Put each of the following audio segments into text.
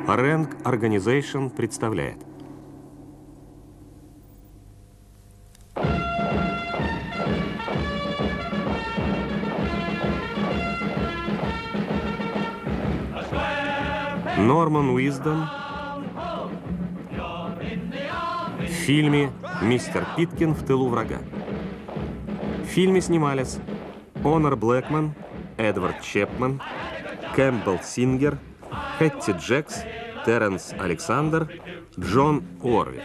Rank Organization представляет. Норман Уиздом в фильме «Мистер Питкин в тылу врага». В фильме снимались Онор Блэкман, Эдвард Чепман, Кэмпбелл Сингер, Хэтти Джекс, Терренс Александр, Джон Уорвик.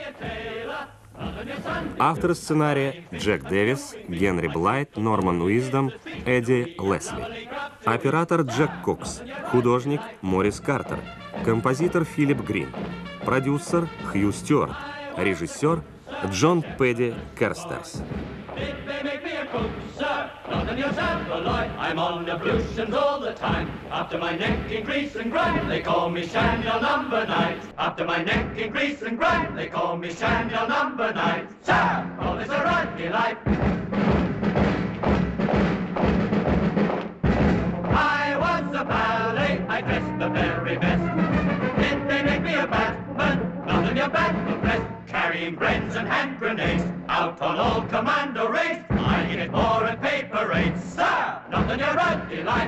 Авторы сценария Джек Дэвис, Генри Блайт, Норман Уиздом, Эдди Лесли. Оператор Джек Кокс. Художник Морис Картер. Композитор Филипп Грин. Продюсер Хью Стюарт. Режиссер Джон Пэдди Керстерс. I'm on ablutions all the time. After my neck in grease and grime, they call me Samuel Number 9. After my neck in grease and grime, they call me Samuel Number 9. Sam, all is a rugby life. I was a ballet, I dressed the very best. Did they make me a Batman? Not in your battle dress. Carrying brains and hand grenades out on all commando raids. I hit it more at paper parades. Sir, not in your rugby life.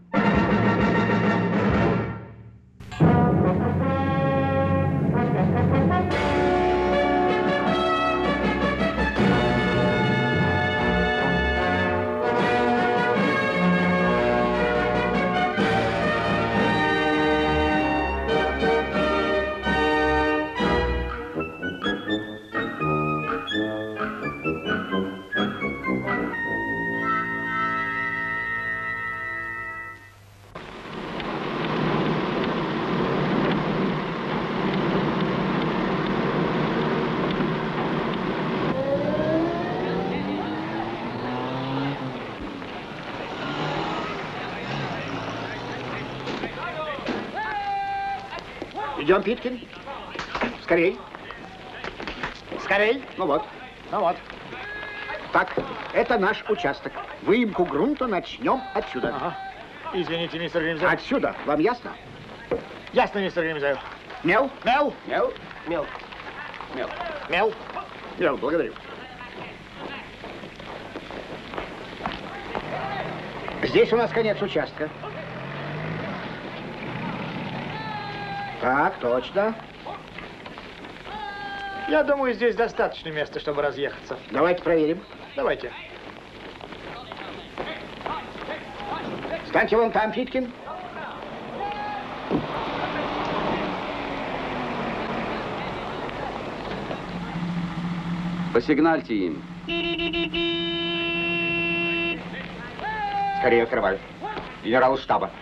Идем, Питкин. Скорей. Скорей. Ну вот. Ну вот. Так, это наш участок. Выемку грунта начнем отсюда. Ага. Извините, мистер Гримзел. Отсюда. Вам ясно? Ясно, мистер Гримзел. Мел? Мел? Мел? Мел. Мел. Мел? Мел, благодарю. Здесь у нас конец участка. Так, точно. Я думаю, здесь достаточно места, чтобы разъехаться. Давайте проверим. Давайте. Станьте вон там, Питкин. Посигнальте им. Скорее открывай. Генерал штаба.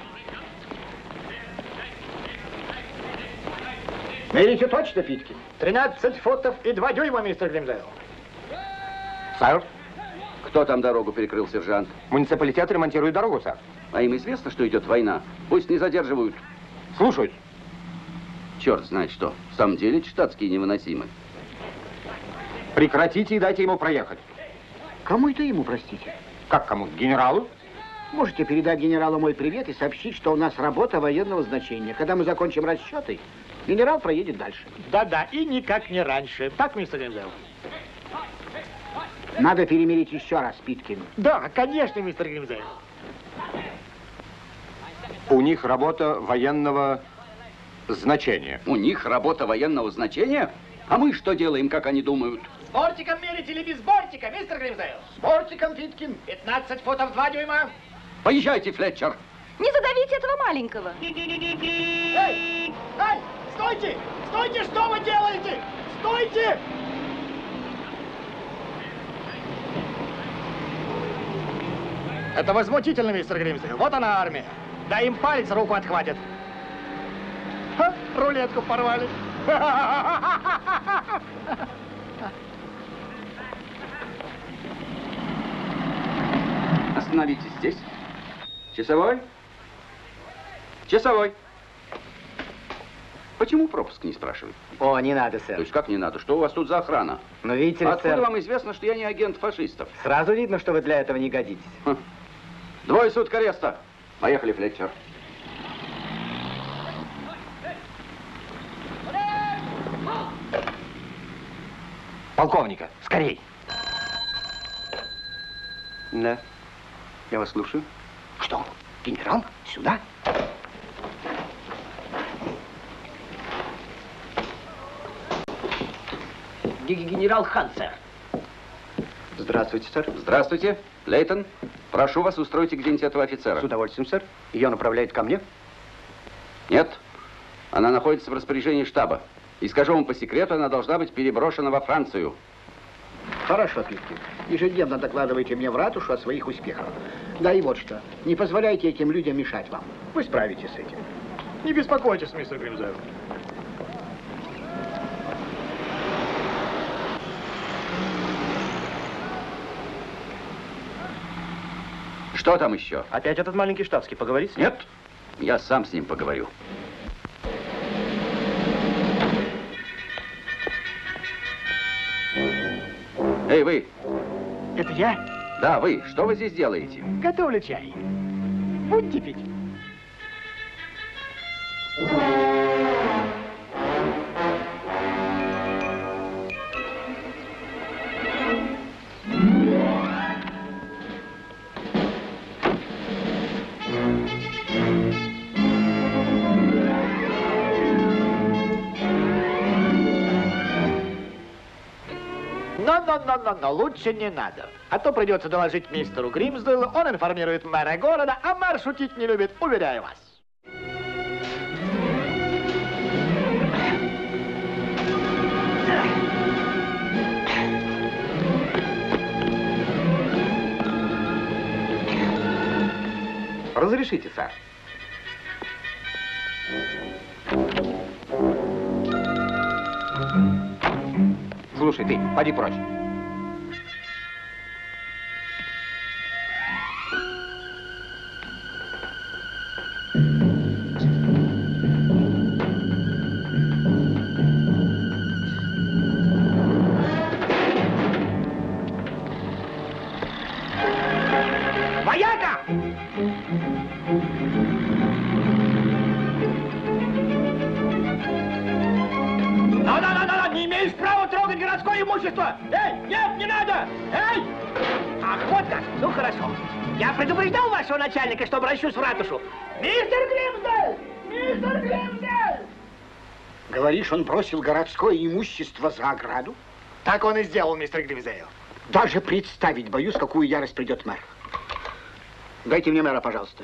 Мерите точно, Питкин? 13 футов и 2 дюйма, мистер Гримзел. Сэр? Кто там дорогу перекрыл, сержант? Муниципалитет ремонтирует дорогу, сэр. А им известно, что идет война? Пусть не задерживают. Слушают. Черт знает что. В самом деле штатские невыносимы. Прекратите и дайте ему проехать. Кому это ему, простите? Как кому? Генералу? Можете передать генералу мой привет и сообщить, что у нас работа военного значения. Когда мы закончим расчеты, генерал проедет дальше. Да-да, и никак не раньше. Так, мистер Гримзел? Надо перемирить еще раз, Питкин. Да, конечно, мистер Гримзел. У них работа военного значения. У них работа военного значения? А мы что делаем, как они думают? С бортиком мерить или без бортика, мистер Гримзел? С бортиком, Питкин. 15 футов 2 дюйма. Поезжайте, Флетчер. Не задавите этого маленького. Эй! Эй! Стойте! Стойте! Что вы делаете? Стойте! Это возмутительно, мистер Гримзел. Вот она, армия. Да им палец руку отхватит. Ха, рулетку порвали. Остановитесь здесь. Часовой? Часовой. Почему пропуск не спрашивают? О, не надо, сэр. То есть как не надо? Что у вас тут за охрана? Но видите ли, Откуда сэр, вам известно, что я не агент фашистов? сразу видно, что вы для этого не годитесь. 2 суток ареста. Поехали, Флетчер. Полковника, скорей. Да. Я вас слушаю. Что? Генерал? Сюда? Генерал Хан, сэр. Здравствуйте, сэр. Здравствуйте, Лейтон. Прошу вас, устройте где-нибудь этого офицера. С удовольствием, сэр. Ее направляют ко мне? Нет, она находится в распоряжении штаба. И скажу вам по секрету, она должна быть переброшена во Францию. Хорошо, Питкин. Ежедневно докладывайте мне в ратушу о своих успехах. Да и вот что. Не позволяйте этим людям мешать вам. Вы справитесь с этим. Не беспокойтесь, мистер Гримзейл. Что там еще? Опять этот маленький штатский. Поговорить с ним? Нет, я сам с ним поговорю. Эй, вы! Это я? Да, вы. Что вы здесь делаете? Готовлю чай. Будете пить? Но лучше не надо. А то придется доложить мистеру Гримсдейлу, он информирует мэра города, а мэр шутить не любит, уверяю вас. Разрешите, сэр. Слушай, ты, поди прочь. Вояка! Да, не имеешь права трогать городское имущество! Эй, нет, не надо! Эй! Ах, вот как, ну хорошо. Я предупреждал вашего начальника, что обращусь в ратушу. Мистер Гримсдейл! Мистер Гримсдейл! Говоришь, он бросил городское имущество за ограду? Так он и сделал, мистер Гримсдейл. Даже представить боюсь, какую ярость придет мэр. Дайте мне мэра, пожалуйста.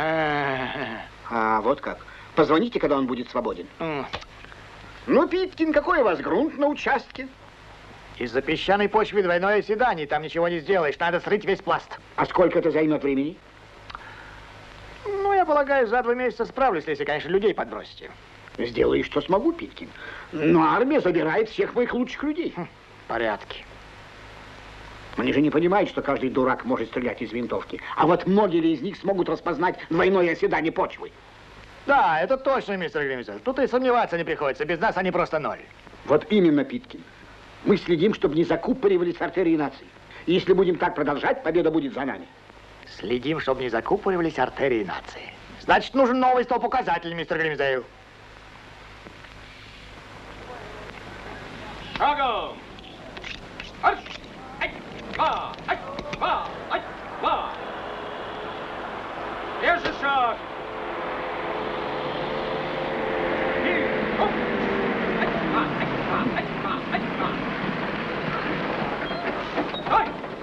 А, вот как. Позвоните, когда он будет свободен. Ну, Питкин, какой у вас грунт на участке? Из-за песчаной почвы двойное оседание, там ничего не сделаешь, надо срыть весь пласт. А сколько это займет времени? Ну, я полагаю, за 2 месяца справлюсь, если, конечно, людей подбросите. Сделаю, что смогу, Питкин. Но армия забирает всех моих лучших людей. В порядке. Они же не понимают, что каждый дурак может стрелять из винтовки. А вот многие ли из них смогут распознать двойное оседание почвы? Да, это точно, мистер Гримсдейл. Тут и сомневаться не приходится. Без нас они просто ноль. Вот именно, Питкин. Мы следим, чтобы не закупоривались артерии наций. И если будем так продолжать, победа будет за нами. Следим, чтобы не закупоривались артерии нации. Значит, нужен новый стоп-указатель, мистер Гримсдейл. Шагом! Арш! Ай! Ва! Ай! Ва! Ай! Ва! Держи шаг! И! Оп! Ай! Ва! Ай! Ва! Ай! Ва! Ай! Ва! Ай!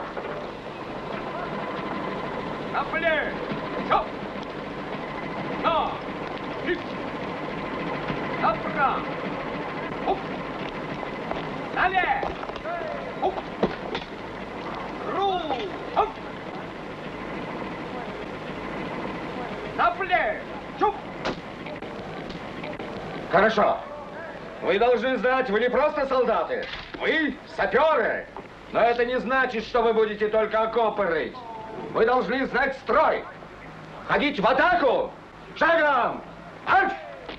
Напали! Чоп! На! И! Направо! Оп! Далее! Оп! Ру! Оп! Напле! Чуп! Хорошо. Вы должны знать, вы не просто солдаты. Вы саперы. Но это не значит, что вы будете только окопы рыть. Вы должны знать строй. Ходить в атаку. Шагом! Марш!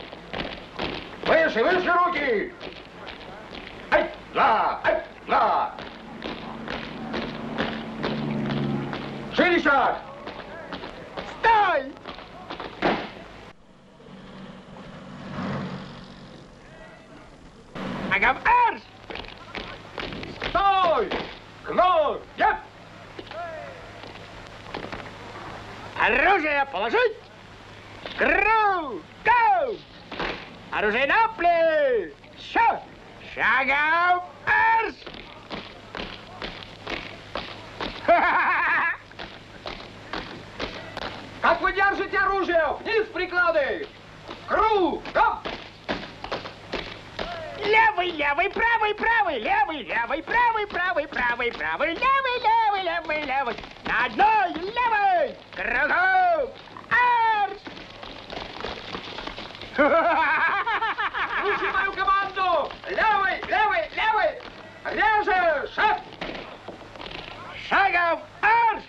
Выше, выше руки! Ай! Ла! Ай! Ла! Шире шаг! Стой! Агам арш! команду! Нет! Оружие положить! Кру! Гоу! Оружие на плечо! Шагом марш! Как вы держите оружие? Вниз приклады! Кру! Гоп! Левый, левый, правый, правый, левый, левый, правый, правый, правый, правый, левый, левый, левый, левый. На одной левой! Кругом! Арш! Слушай мою команду! Левый, левый, левый! Реже! Шаг! Шагом арш!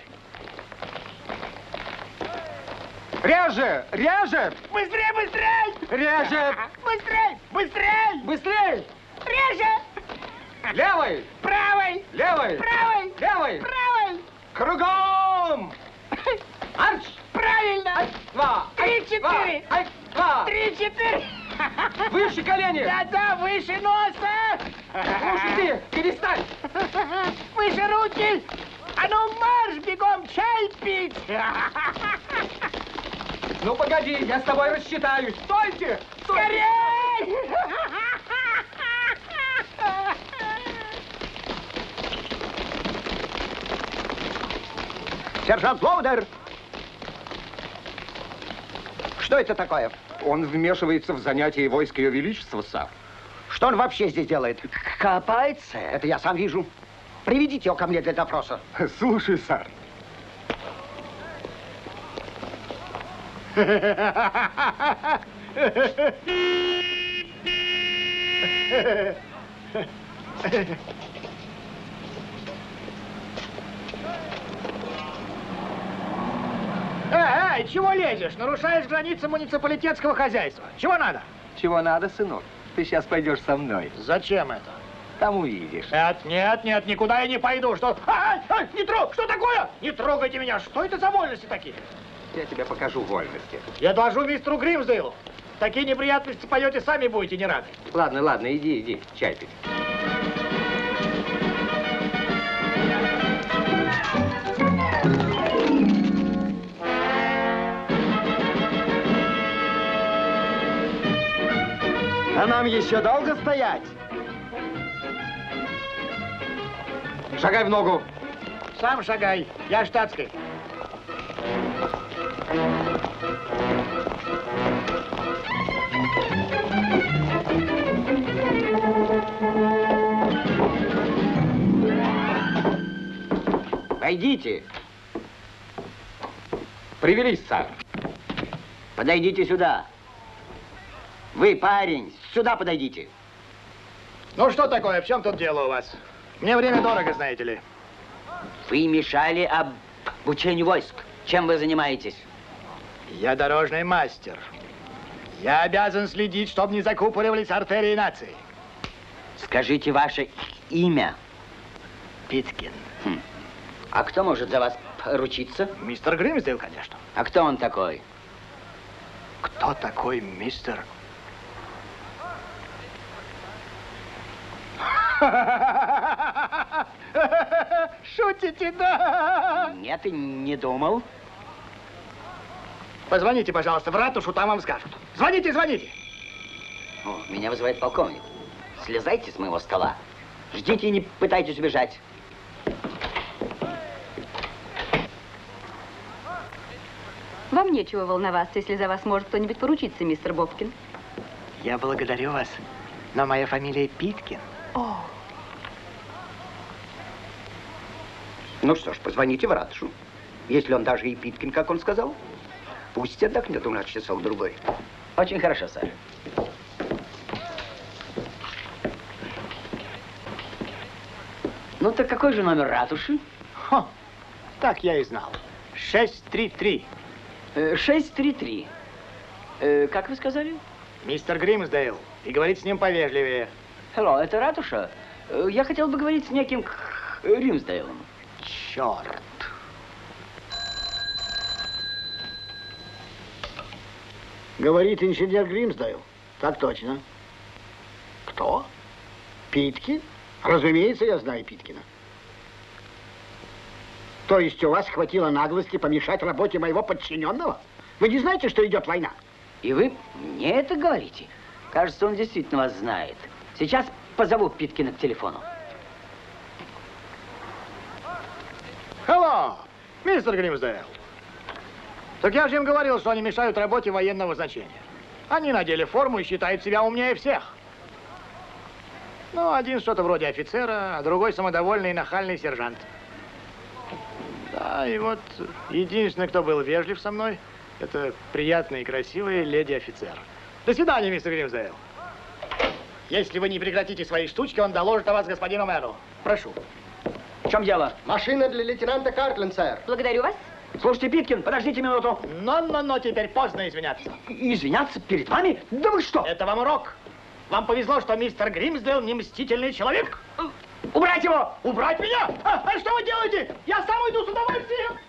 Реже! Реже! Быстрей, быстрей! Реже! Быстрей, быстрей! Быстрей! Реже! Левый! Правый! Левый! Правый! Левый! Правый! Кругом! Марш! Правильно! Два! 3, 4! Два! 3, 4! Выше колени! Да-да, выше носа! Слушай ты, перестань! Выше руки! А ну марш, бегом чай пить! Ну погоди, я с тобой рассчитаюсь. Стойте! Стойте! Скорей! Сержант Лоудер! Что это такое? Он вмешивается в занятия войск Ее Величества, сэр. Что он вообще здесь делает? Копается. Это я сам вижу. Приведите его ко мне для допроса. Слушай, сэр. Эй, чего лезешь? Нарушаешь границы муниципалитетского хозяйства. Чего надо? Чего надо, сынок? Ты сейчас пойдешь со мной. Зачем это? Там увидишь. Нет, никуда я не пойду. Что? Не трогай! Что такое? Не трогайте меня! Что это за вольности такие? Я тебе покажу вольности. Я доложу мистеру Гримсдейлу. Такие неприятности поете, сами будете не рады. Ладно, ладно, иди, чай пить. А нам еще долго стоять? Шагай в ногу. Сам шагай. Я штатский. Войдите. Привелись, сэр. Подойдите сюда. Вы, парень, сюда подойдите. Ну что такое? В чем тут дело у вас? Мне время дорого, знаете ли. Вы мешали обучению войск. Чем вы занимаетесь? Я дорожный мастер. Я обязан следить, чтобы не закупоривались артерии нации. Скажите ваше имя. Питкин. А кто может за вас поручиться? Мистер Гримсдейл, конечно. А кто он такой? Кто такой мистер? Шутите, да? Нет, и не думал. Позвоните, пожалуйста, в ратушу, там вам скажут. Звоните, звоните. О, меня вызывает полковник. Слезайте с моего стола. Ждите и не пытайтесь убежать. Вам нечего волноваться, если за вас может кто-нибудь поручиться, мистер Бобкин. Я благодарю вас, но моя фамилия Питкин. О, Ну что ж, позвоните в ратушу. Если он даже и Питкин, как он сказал, пусть отдохнет у нас часок-другой. Очень хорошо, сэр. Ну, так какой же номер ратуши? Так я и знал. 633. 633. Как вы сказали? Мистер Гримсдейл. И говорить с ним повежливее. Hello, это ратуша? Я хотел бы говорить с неким Гримсдейлом. Черт. Говорит инженер Гримсдейл. Так точно. Кто? Питкин? Разумеется, я знаю Питкина. То есть у вас хватило наглости помешать работе моего подчиненного? Вы не знаете, что идет война? И вы мне это говорите? Кажется, он действительно вас знает. Сейчас позову Питкина к телефону. Hello, мистер Гримсдейл. Так я же им говорил, что они мешают работе военного значения. Они надели форму и считают себя умнее всех. Ну, один что-то вроде офицера, а другой самодовольный и нахальный сержант. Да, и вот единственный, кто был вежлив со мной, это приятная и красивая леди-офицер. До свидания, мистер Гримсдейл. Если вы не прекратите свои штучки, он доложит о вас господину мэру. Прошу. В чем дело? Машина для лейтенанта Картленд, сэр. Благодарю вас. Слушайте, Питкин, подождите минуту. Но, теперь поздно извиняться. Извиняться перед вами? Да вы что? Это вам урок. Вам повезло, что мистер Гримсдейл не мстительный человек. Убрать его! Убрать меня? А что вы делаете? Я сам уйду с удовольствием.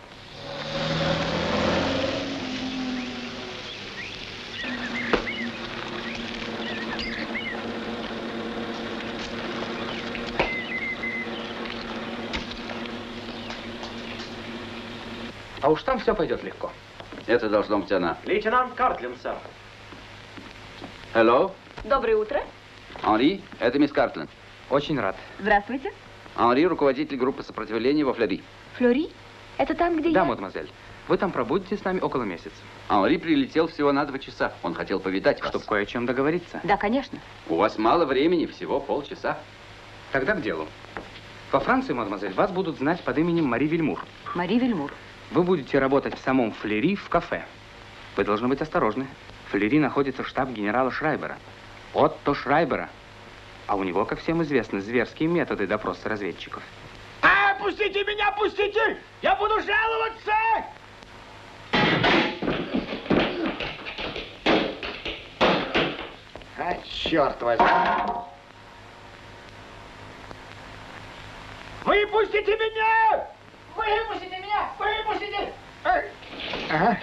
А уж там все пойдет легко. Это должно быть она. Лейтенант Картленд, сэр. Hello? Доброе утро. Анри, это мисс Картленд. Очень рад. Здравствуйте. Анри, руководитель группы сопротивления во Флори. Флори? Это там, где Да, я? мадемуазель. Вы там пробудете с нами около месяца. Анри прилетел всего на 2 часа. Он хотел повидать вас. Чтобы кое о чем договориться. Да, конечно. У вас мало времени, всего полчаса. Тогда к делу. Во Франции, мадемуазель, вас будут знать под именем Мари Вильмур. Мари Вильмур. Вы будете работать в самом Флери в кафе. Вы должны быть осторожны. В Флери находится штаб генерала Шрайбера. Отто Шрайбера. А у него, как всем известно, зверские методы допроса разведчиков. Пустите меня, пустите! Я буду жаловаться! Черт возьми! Выпустите меня! Выпустите меня! Выпустите! Ага.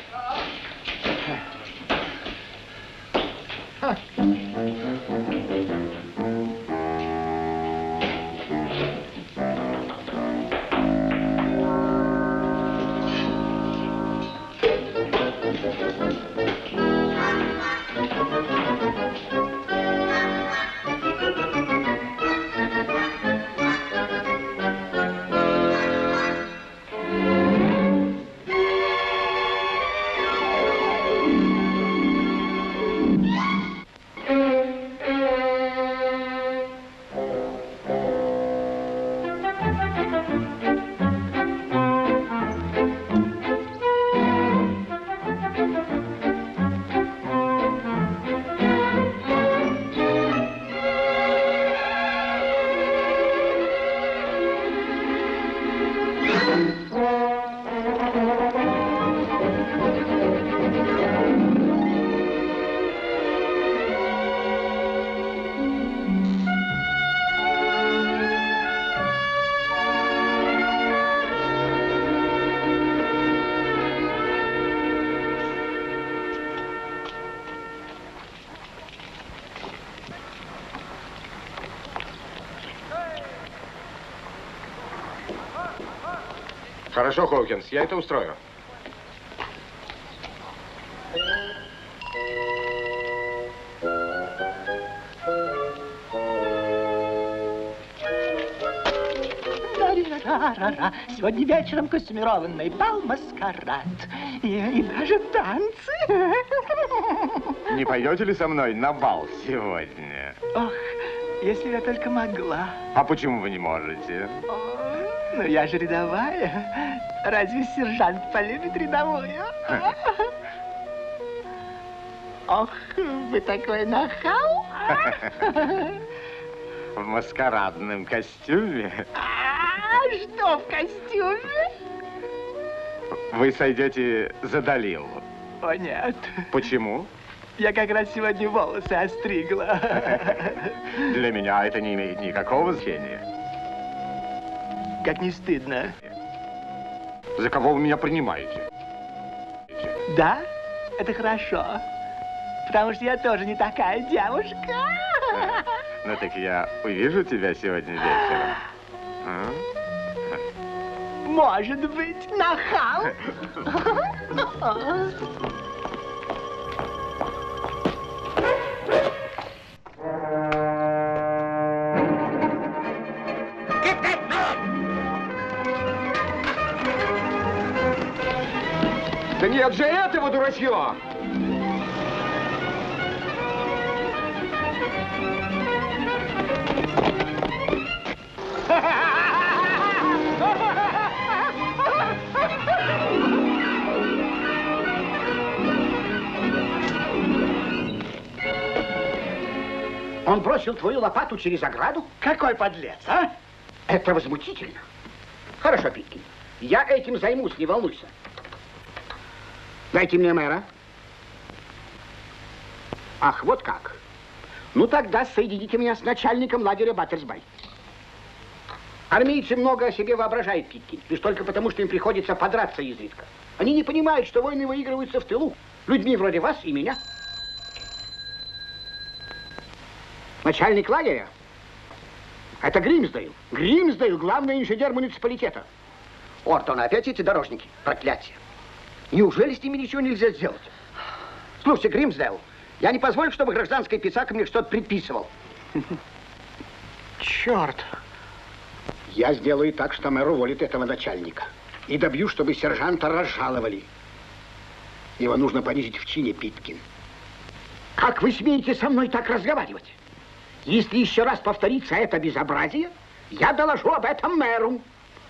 Хорошо, Хоукинс, я это устрою. Сегодня вечером костюмированный бал, маскарад и даже танцы. Не пойдете ли со мной на бал сегодня? Ох, если бы я только могла. А почему вы не можете? Ну, я же рядовая. Разве сержант полюбит рядовую? Ох, вы такой нахал. В маскарадном костюме? Что в костюме? Вы сойдете за Далилу. О, нет. Почему? Я как раз сегодня волосы остригла. Для меня это не имеет никакого значения. Как не стыдно. За кого вы меня принимаете? Да, это хорошо. Потому что я тоже не такая девушка. Ну так я увижу тебя сегодня вечером. А? Может быть, нахал? Да нет же этого, дурачье! Он бросил твою лопату через ограду? Какой подлец, а? Это возмутительно. Хорошо, Питкин, я этим займусь, не волнуйся. Дайте мне мэра. Ах, вот как. Ну тогда соедините меня с начальником лагеря Баттерсбай. Армейцы много о себе воображают, Питкин, лишь только потому, что им приходится подраться изредка. Они не понимают, что войны выигрываются в тылу людьми вроде вас и меня. Начальник лагеря? Это Гримсдейл. Гримсдейл, главный инженер муниципалитета. Ортон, опять эти дорожники? Проклятие. Неужели с ними ничего нельзя сделать? Слушайте, Гримсдейл, я не позволю, чтобы гражданский писак мне что-то предписывал. Черт. Я сделаю так, что мэр уволит этого начальника. И добьюсь, чтобы сержанта разжаловали. Его нужно понизить в чине, Питкин. Как вы смеете со мной так разговаривать? Если еще раз повторится это безобразие, я доложу об этом мэру.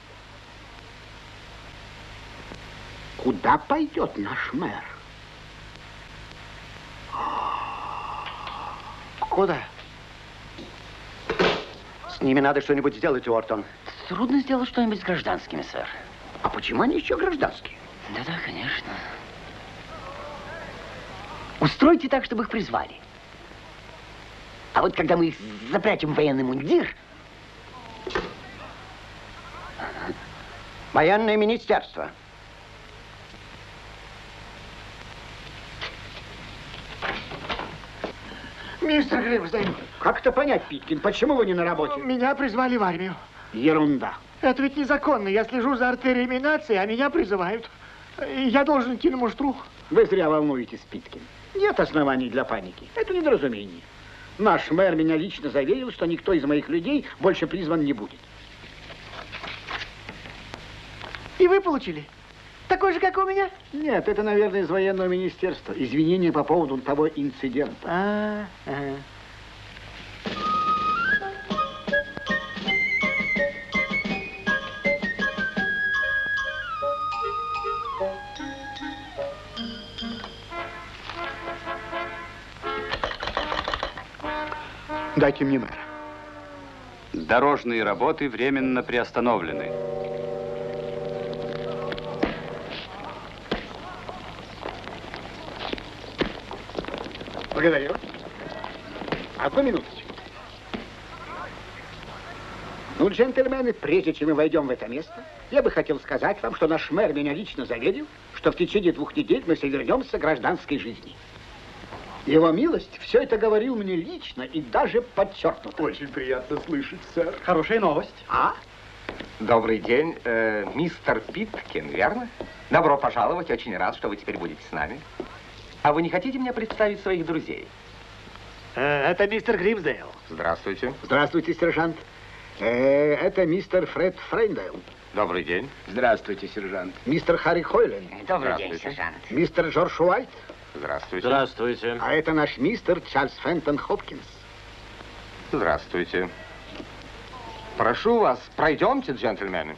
Куда пойдет наш мэр? Куда? С ними надо что-нибудь сделать, Уортон. Трудно сделать что-нибудь с гражданскими, сэр. А почему они еще гражданские? Да-да, конечно. Устройте так, чтобы их призвали. А вот когда мы их запрячем в военный мундир... Военное министерство. Мистер Гримсдейл. Как это понять, Питкин? Почему вы не на работе? Меня призвали в армию. Ерунда. Это ведь незаконно. Я слежу за артериями нации, а меня призывают. И я должен идти на муштру. Вы зря волнуетесь, Питкин. Нет оснований для паники. Это недоразумение. Наш мэр меня лично заверил, что никто из моих людей больше призван не будет. И вы получили? Такой же, как у меня? Нет, это, наверное, из военного министерства. Извинения по поводу того инцидента. Ага. Дайте мне мэра. Дорожные работы временно приостановлены. Благодарю. Одну минуточку. Ну, джентльмены, прежде чем мы войдем в это место, я бы хотел сказать вам, что наш мэр меня лично заверил, что в течение 2 недель мы вернемся к гражданской жизни. Его милость все это говорил мне лично и даже подчеркнуто. Очень приятно слышать, сэр. Хорошая новость. А? Добрый день, мистер Питкин, верно? Добро пожаловать, очень рад, что вы теперь будете с нами. А вы не хотите мне представить своих друзей? Это мистер Гримсдейл. Здравствуйте. Здравствуйте, сержант. Это мистер Фред Фрейндейл. Добрый день. Здравствуйте, сержант. Мистер Харри Хойлен. Добрый день, сержант. Мистер Джордж Уайт. Здравствуйте. Здравствуйте. А это наш мистер Чарльз Фентон Хопкинс. Здравствуйте. Прошу вас, пройдемте, джентльмены.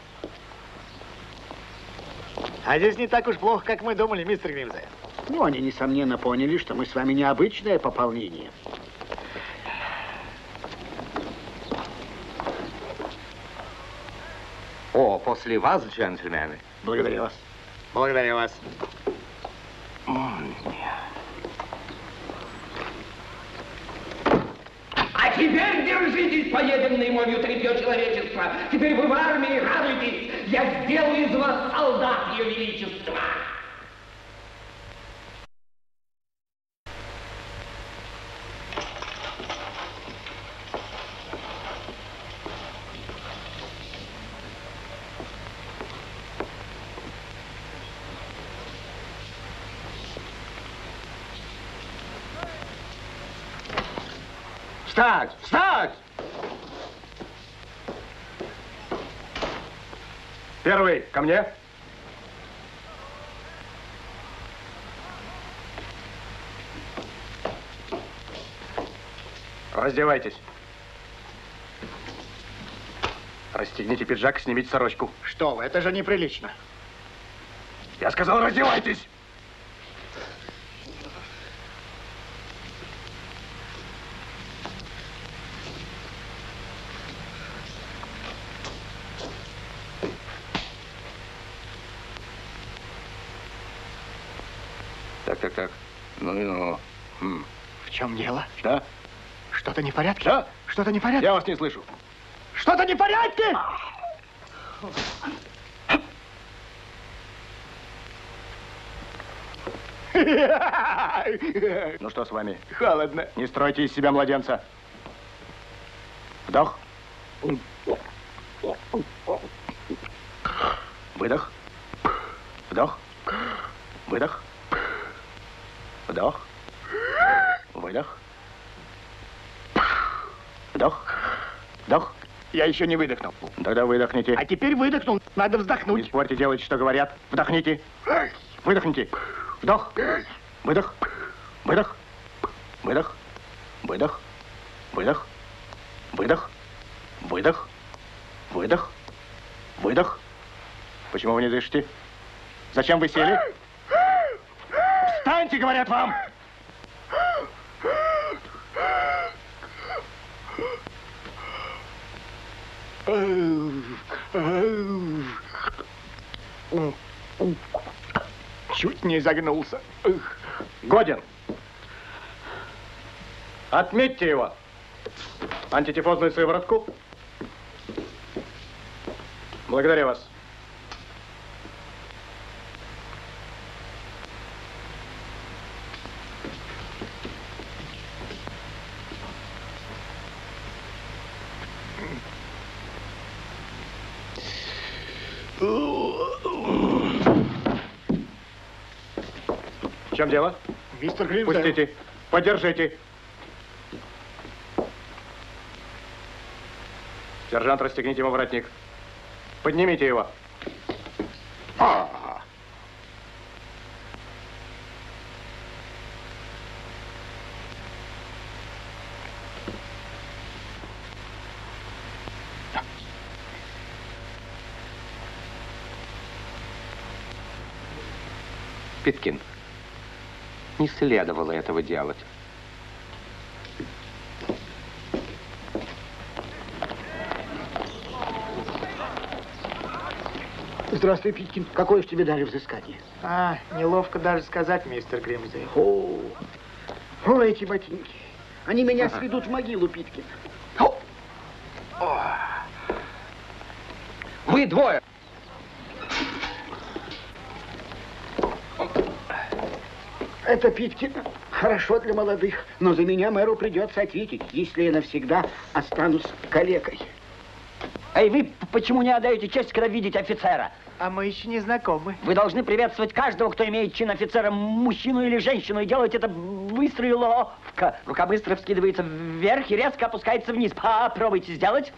А здесь не так уж плохо, как мы думали, мистер Гримсдейл. Ну, они, несомненно, поняли, что мы с вами необычное пополнение. О, после вас, джентльмены. Благодарю вас. Благодарю вас. А теперь держитесь, поеденные молью тряпье человечества. Теперь вы в армии, радуйтесь. Я сделаю из вас солдат, Ее Величества. Встать! Встать! Первый, ко мне. Раздевайтесь. Расстегните пиджак, снимите сорочку. Что вы, это же неприлично. Я сказал, раздевайтесь! Так. Ну и ну. В чем дело? Что? Что-то не в порядке? Что? Что-то не в порядке? Я вас не слышу. Что-то не в порядке? Ну что с вами? Холодно. Не стройте из себя младенца. Вдох. Выдох. Вдох. Выдох. Вдох. Выдох. Вдох. Вдох. Я еще не выдохнул. Тогда выдохните. А теперь выдохнул. Надо Не вздохнуть. спорьте, делайте, что говорят. Вдохните. Выдохните. Вдох. Выдох. Выдох. Выдох. Выдох. Выдох. Выдох. Выдох. Выдох. Выдох. Почему вы не дышите? Зачем вы сели? Встаньте, говорят вам! Чуть не загнулся. Годен. Отметьте его. Антитифозную сыворотку. Благодарю вас. В чем дело? Мистер Гримсдейл. Пустите. Подержите. Сержант, расстегните ему воротник. Поднимите его. Питкин, не следовало этого делать. Здравствуй, Питкин. Какое ж тебе дали взыскание? Неловко даже сказать, мистер Гримсдейл. О, эти ботинки. Они меня сведут в могилу, Питкин. Вы двое. Это, Питкин, хорошо для молодых, но за меня мэру придется ответить, если я навсегда останусь калекой. Эй, вы почему не отдаете честь, когда видите офицера? А мы еще не знакомы. Вы должны приветствовать каждого, кто имеет чин офицера, мужчину или женщину, и делать это быстро и ловко. Рука быстро вскидывается вверх и резко опускается вниз. Попробуйте сделать.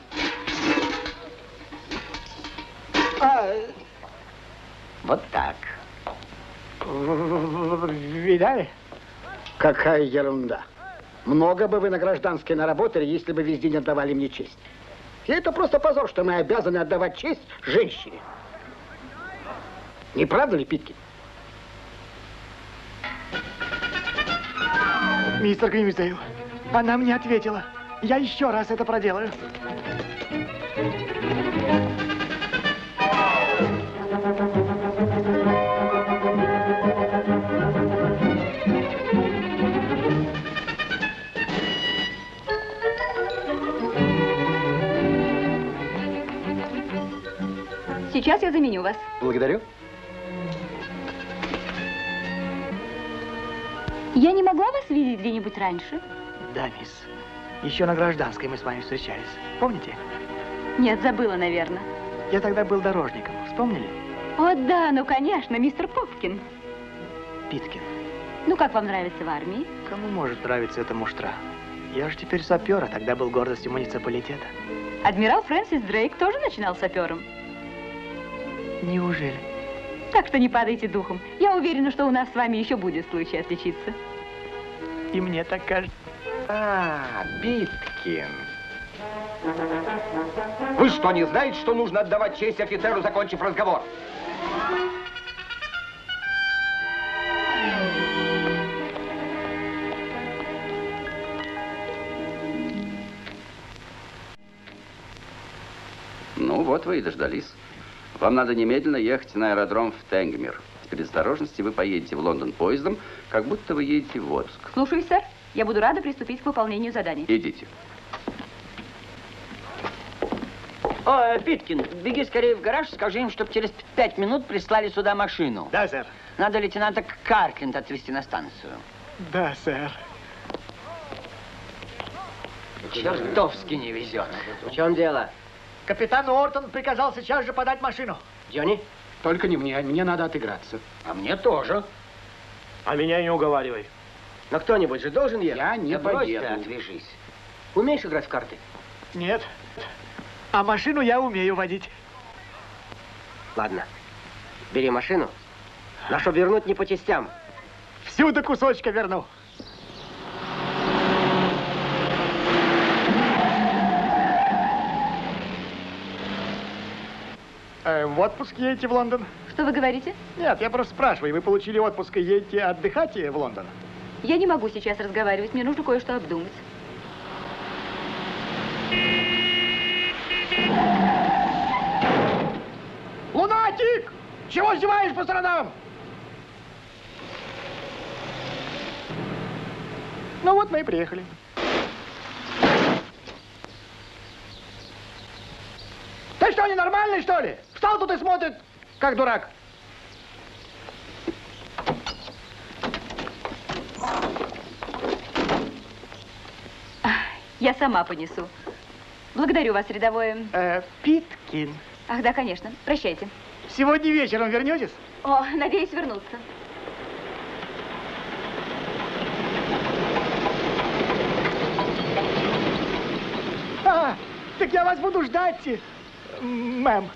Вот так. Видали? Какая ерунда. Много бы вы на гражданской наработали, если бы везде не отдавали мне честь. И это просто позор, что мы обязаны отдавать честь женщине. Не правда ли, Питкин? Мистер Гримсдейл, она мне ответила. Я еще раз это проделаю. Сейчас я заменю вас. Благодарю. Я не могла вас видеть где-нибудь раньше? Да, мисс. Еще на гражданской мы с вами встречались. Помните? Нет, забыла, наверное. Я тогда был дорожником. Вспомнили? О, да, ну, конечно, мистер Попкин. Питкин. Ну, как вам нравится в армии? Кому может нравиться эта муштра? Я же теперь сапер, а тогда был гордостью муниципалитета. Адмирал Фрэнсис Дрейк тоже начинал сапером. Неужели? Так что не падайте духом. Я уверена, что у нас с вами еще будет случай отличиться. И мне так кажется. Питкин. Вы что, не знаете, что нужно отдавать честь офицеру, закончив разговор? Ну, вот вы и дождались. Вам надо немедленно ехать на аэродром в Тенгмир. С предосторожности вы поедете в Лондон поездом, как будто вы едете в Обск. Слушаюсь, сэр. Я буду рада приступить к выполнению заданий. Идите. О, Питкин, беги скорее в гараж, скажи им, чтобы через 5 минут прислали сюда машину. Да, сэр. Надо лейтенанта Каркента отвезти на станцию. Да, сэр. Чертовски не везет. В чем дело? Капитан Уортон приказал сейчас же подать машину. Джонни? Только не мне, мне надо отыграться. А мне тоже. А меня не уговаривай. Но кто-нибудь же должен ехать. Я не Да брось поеду. ты, отвяжись. Умеешь играть в карты? Нет. А машину я умею водить. Ладно. Бери машину. Но чтоб вернуть не по частям. Всю до кусочка верну. В отпуск едете в Лондон? Что вы говорите? Нет, я просто спрашиваю. Вы получили отпуск и едете отдыхать в Лондон? Я не могу сейчас разговаривать. Мне нужно кое-что обдумать. Лунатик! Чего зеваешь по сторонам? Ну вот мы и приехали. Ты что, ненормальный, что ли? Встал тут и смотрит, как дурак. Я сама понесу. Благодарю вас, рядовой. Питкин. Ах, да, конечно. Прощайте. Сегодня вечером вернетесь? О, надеюсь вернуться. Так я вас буду ждать, мэм.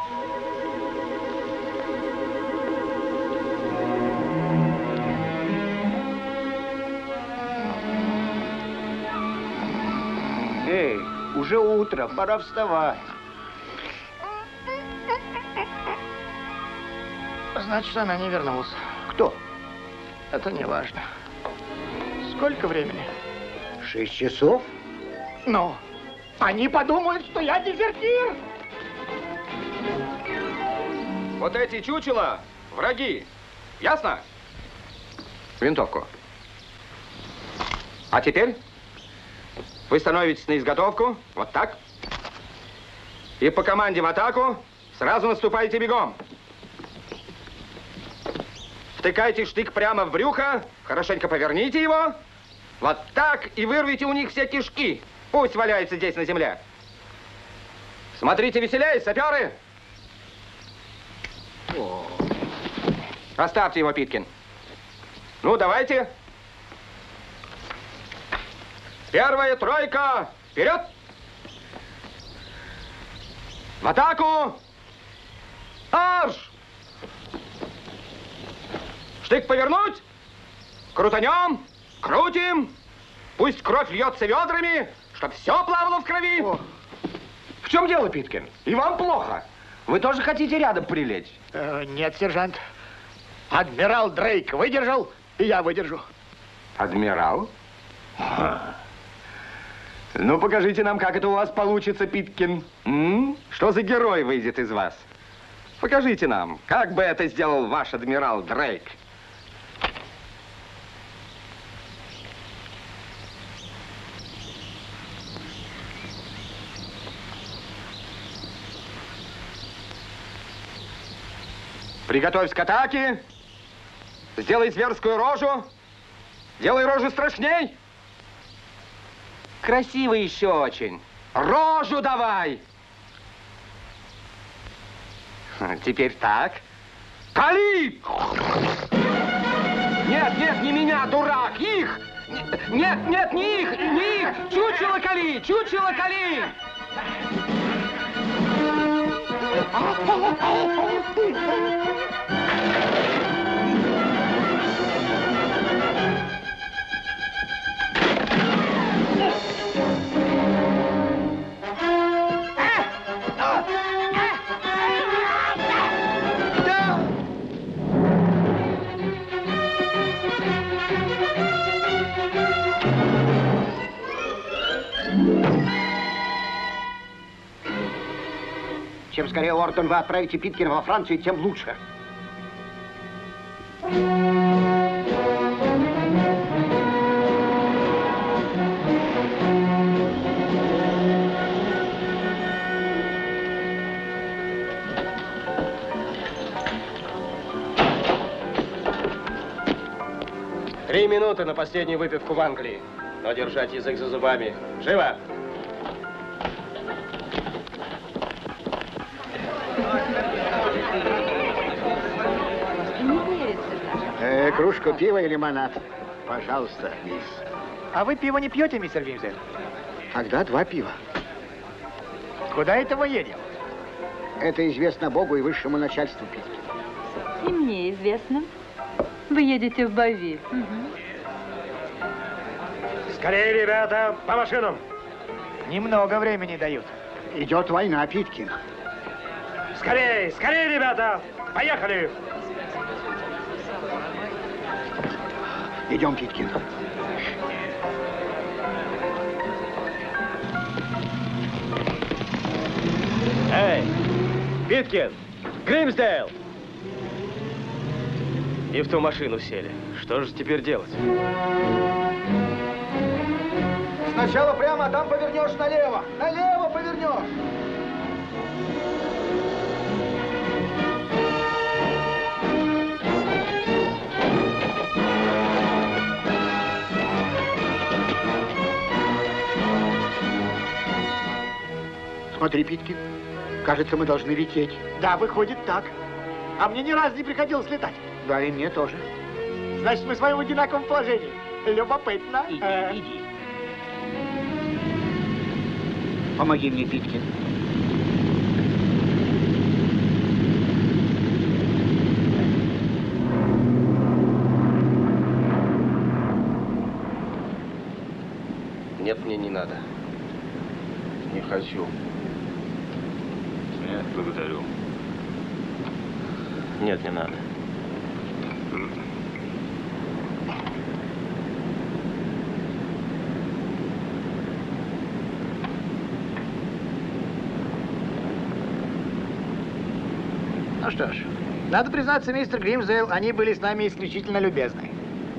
Эй, уже утро, пора вставать. Значит, она не вернулась. Кто? Это не важно. Сколько времени? 6 часов? Ну, они подумают, что я дезертир. Вот эти чучела — враги. Ясно? Винтовку. А теперь вы становитесь на изготовку, вот так. И по команде в атаку сразу наступаете бегом. Втыкайте штык прямо в брюхо, хорошенько поверните его. Вот так и вырвите у них все кишки. Пусть валяются здесь на земле. Смотрите веселее, саперы. Оставьте его, Питкин. Ну, давайте. Первая тройка. Вперед! В атаку! Марш! Штык повернуть. Крутанем. Крутим. Пусть кровь льется ведрами, чтоб все плавало в крови. В чем дело, Питкин? И вам плохо? Вы тоже хотите рядом прилечь? Нет, сержант. Адмирал Дрейк выдержал, и я выдержу. Адмирал? Ну, покажите нам, как это у вас получится, Питкин. Что за герой выйдет из вас? Покажите нам, как бы это сделал ваш адмирал Дрейк. Приготовься к атаке. Сделай зверскую рожу. Делай рожу страшней. Красиво еще очень. Рожу давай. Теперь так. Кали! Нет, нет, не меня, дурак, их! Нет, нет, не их, не их! Чучело Кали, чучело Кали! Чем скорее, Уортон, вы отправите Питкина во Францию, тем лучше. Три минуты на последнюю выпивку в Англии. Но держать язык за зубами. Живо! Кружку пива и лимонад. Пожалуйста, мисс. А вы пиво не пьете, мистер Гримзель? Тогда 2 пива. Куда это мы едем? Это известно Богу и высшему начальству Питкина. И мне известно. Вы едете в Бавиль. Скорее, ребята, по машинам. Немного времени дают. Идет война, Питкин. Скорее, скорее, ребята! Поехали! Идем, Питкин. Эй, Питкин! Гримсдейл! И в ту машину сели. Что же теперь делать? Сначала прямо, а там повернешь налево. Налево повернешь. Смотри, Питкин, кажется, мы должны лететь. Да, выходит так. А мне ни разу не приходилось летать. Да, и мне тоже. Значит, мы с вами в одинаковом положении. Любопытно. Иди. Помоги мне, Питкин. Нет, мне не надо. Не хочу. Нет, благодарю. Нет, не надо. Ну что ж, надо признаться, мистер Гримсдейл, они были с нами исключительно любезны.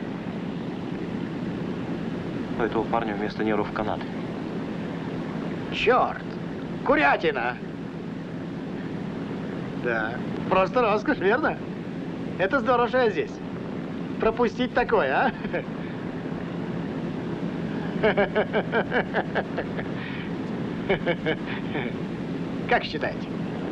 У этого парня вместо нервов канаты. Черт! Курятина! Да, просто роскошь, верно? Это здорово, что я здесь. Пропустить такое, а? Как считаете?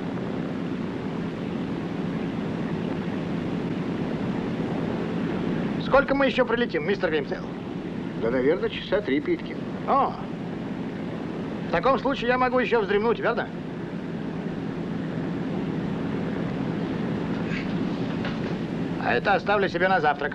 Сколько мы еще пролетим, мистер Гримсдейл? Да, наверное, часа 3, Питкин. О! В таком случае я могу еще вздремнуть, верно? А это оставлю себе на завтрак.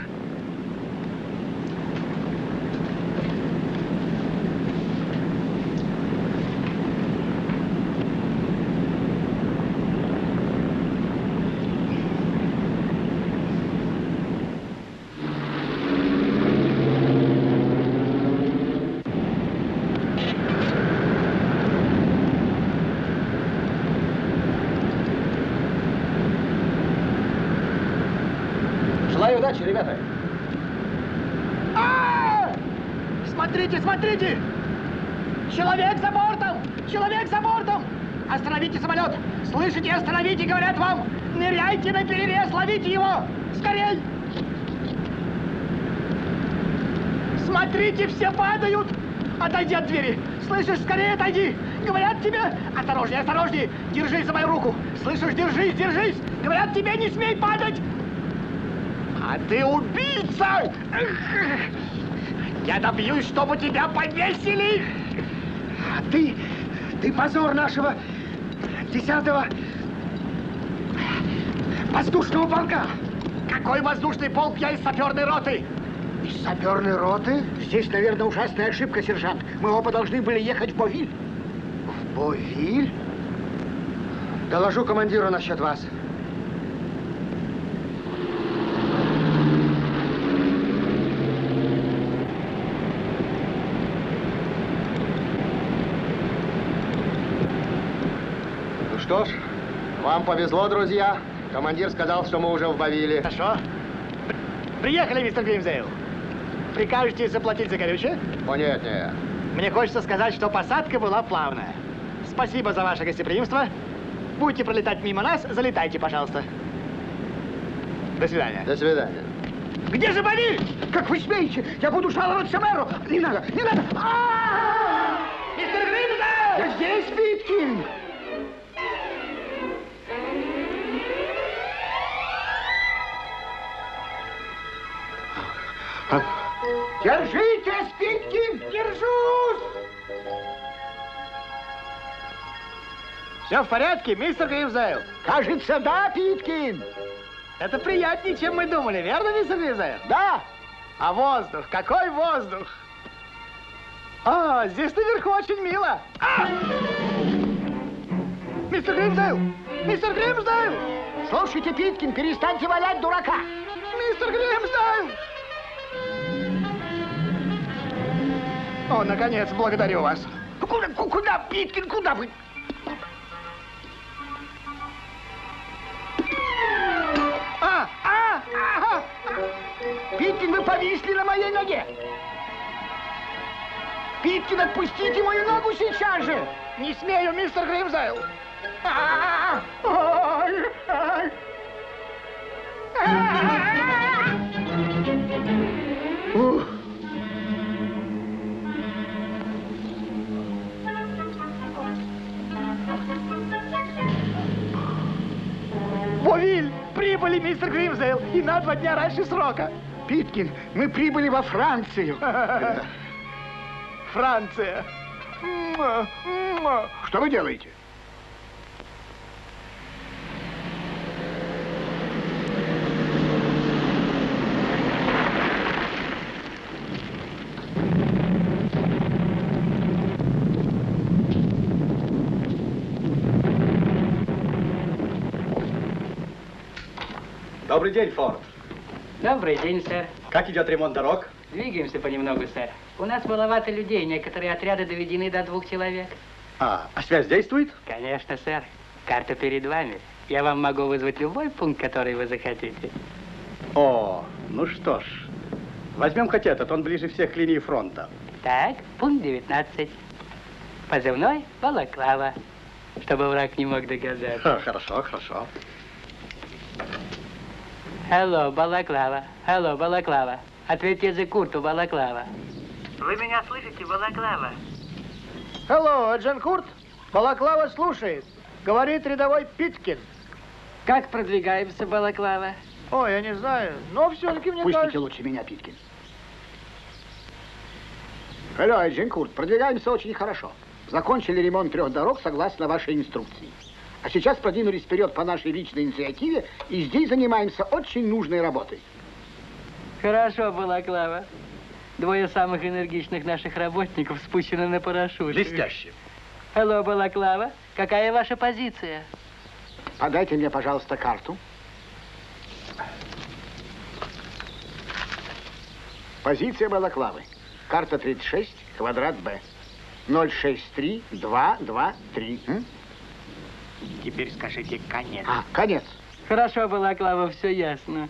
Желаю удачи, ребята. Смотрите, смотрите! Человек за бортом! Человек за бортом! Остановите самолет! Слышите, остановите, говорят вам! Ныряйте на перерез, ловите его! Скорей! Смотрите, все падают! Отойди от двери! Слышишь, скорее отойди! Говорят тебе... Осторожнее, осторожнее! Держись за мою руку! Слышишь, держись, держись! Говорят тебе, не смей падать! А ты убийца! Я добьюсь, чтобы тебя повесили! А ты позор нашего 10-го воздушного полка. Какой воздушный полк? Я из саперной роты. Из саперной роты? Здесь, наверное, ужасная ошибка, сержант. Мы оба должны были ехать в Бовиль. В Бовиль? Доложу командиру насчет вас. Ну что ж, вам повезло, друзья. Командир сказал, что мы уже в Бовиле. Хорошо. Приехали, мистер Гримсдейл. Прикажете заплатить за горючее? О, нет. Мне хочется сказать, что посадка была плавная. Спасибо за ваше гостеприимство. Будете пролетать мимо нас, залетайте, пожалуйста. До свидания. До свидания. Где же Бовиль? Как вы смеете? Я буду жаловаться мэру. Не надо, не надо. Мистер Гримсдейл! Я здесь, Питкин. Держитесь, Питкин! Держусь! Все в порядке, мистер Гримсдейл? Кажется, да, Питкин. Это приятнее, чем мы думали, верно, мистер Гримсдейл? Да. А воздух? Какой воздух? А, здесь наверху очень мило. Мистер Гримсдейл! Мистер Гримсдейл! Слушайте, Питкин, перестаньте валять дурака. Мистер Гримсдейл! О, наконец, благодарю вас. Куда, Питкин, куда вы? Питкин, вы повисли на моей ноге. Питкин, отпустите мою ногу сейчас же. Не смею, мистер Гримсдейл. Бовиль! Прибыли, мистер Гримсдейл, и на 2 дня раньше срока. Питкин, мы прибыли во Францию. Франция. Что вы делаете? Добрый день, Форд. Добрый день, сэр. Как идет ремонт дорог? Двигаемся понемногу, сэр. У нас маловато людей, некоторые отряды доведены до 2 человек. А связь действует? Конечно, сэр. Карта перед вами. Я вам могу вызвать любой пункт, который вы захотите. О, ну что ж. Возьмем хоть этот, он ближе всех к линии фронта. Так, пункт 19. Позывной Балаклава, чтобы враг не мог догадаться. Хорошо, хорошо. Hello, Балаклава. Hello, Балаклава. Ответьте за Курту, Балаклава. Вы меня слышите, Балаклава? Hello, Эджен Курт. Балаклава слушает. Говорит рядовой Питкин. Как продвигаемся, Балаклава? Ой, я не знаю, но все-таки мне Пустите кажется... лучше меня, Питкин. Алло, Эджен Курт, продвигаемся очень хорошо. Закончили ремонт 3 дорог согласно вашей инструкции. А сейчас продвинулись вперед по нашей личной инициативе и здесь занимаемся очень нужной работой. Хорошо, Балаклава. 2 самых энергичных наших работников спущены на парашюте. Блестяще. Hello, Балаклава. Какая ваша позиция? Подайте мне, пожалуйста, карту. Позиция Балаклавы. Карта 36, квадрат Б. 063223. Теперь скажите конец. Конец. Хорошо, Балаклава, все ясно.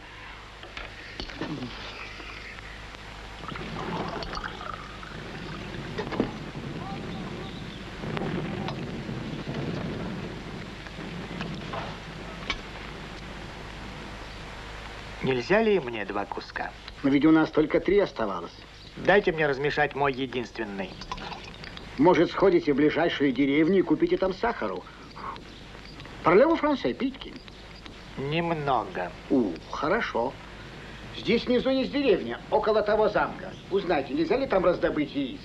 Нельзя ли мне 2 куска? Но ведь у нас только 3 оставалось. Дайте мне размешать мой единственный. Может, сходите в ближайшую деревню и купите там сахару. Парлez-vous français, Питкин? Немного. Хорошо. Здесь внизу есть деревня, около того замка. Узнайте, нельзя ли там раздобыть яиц?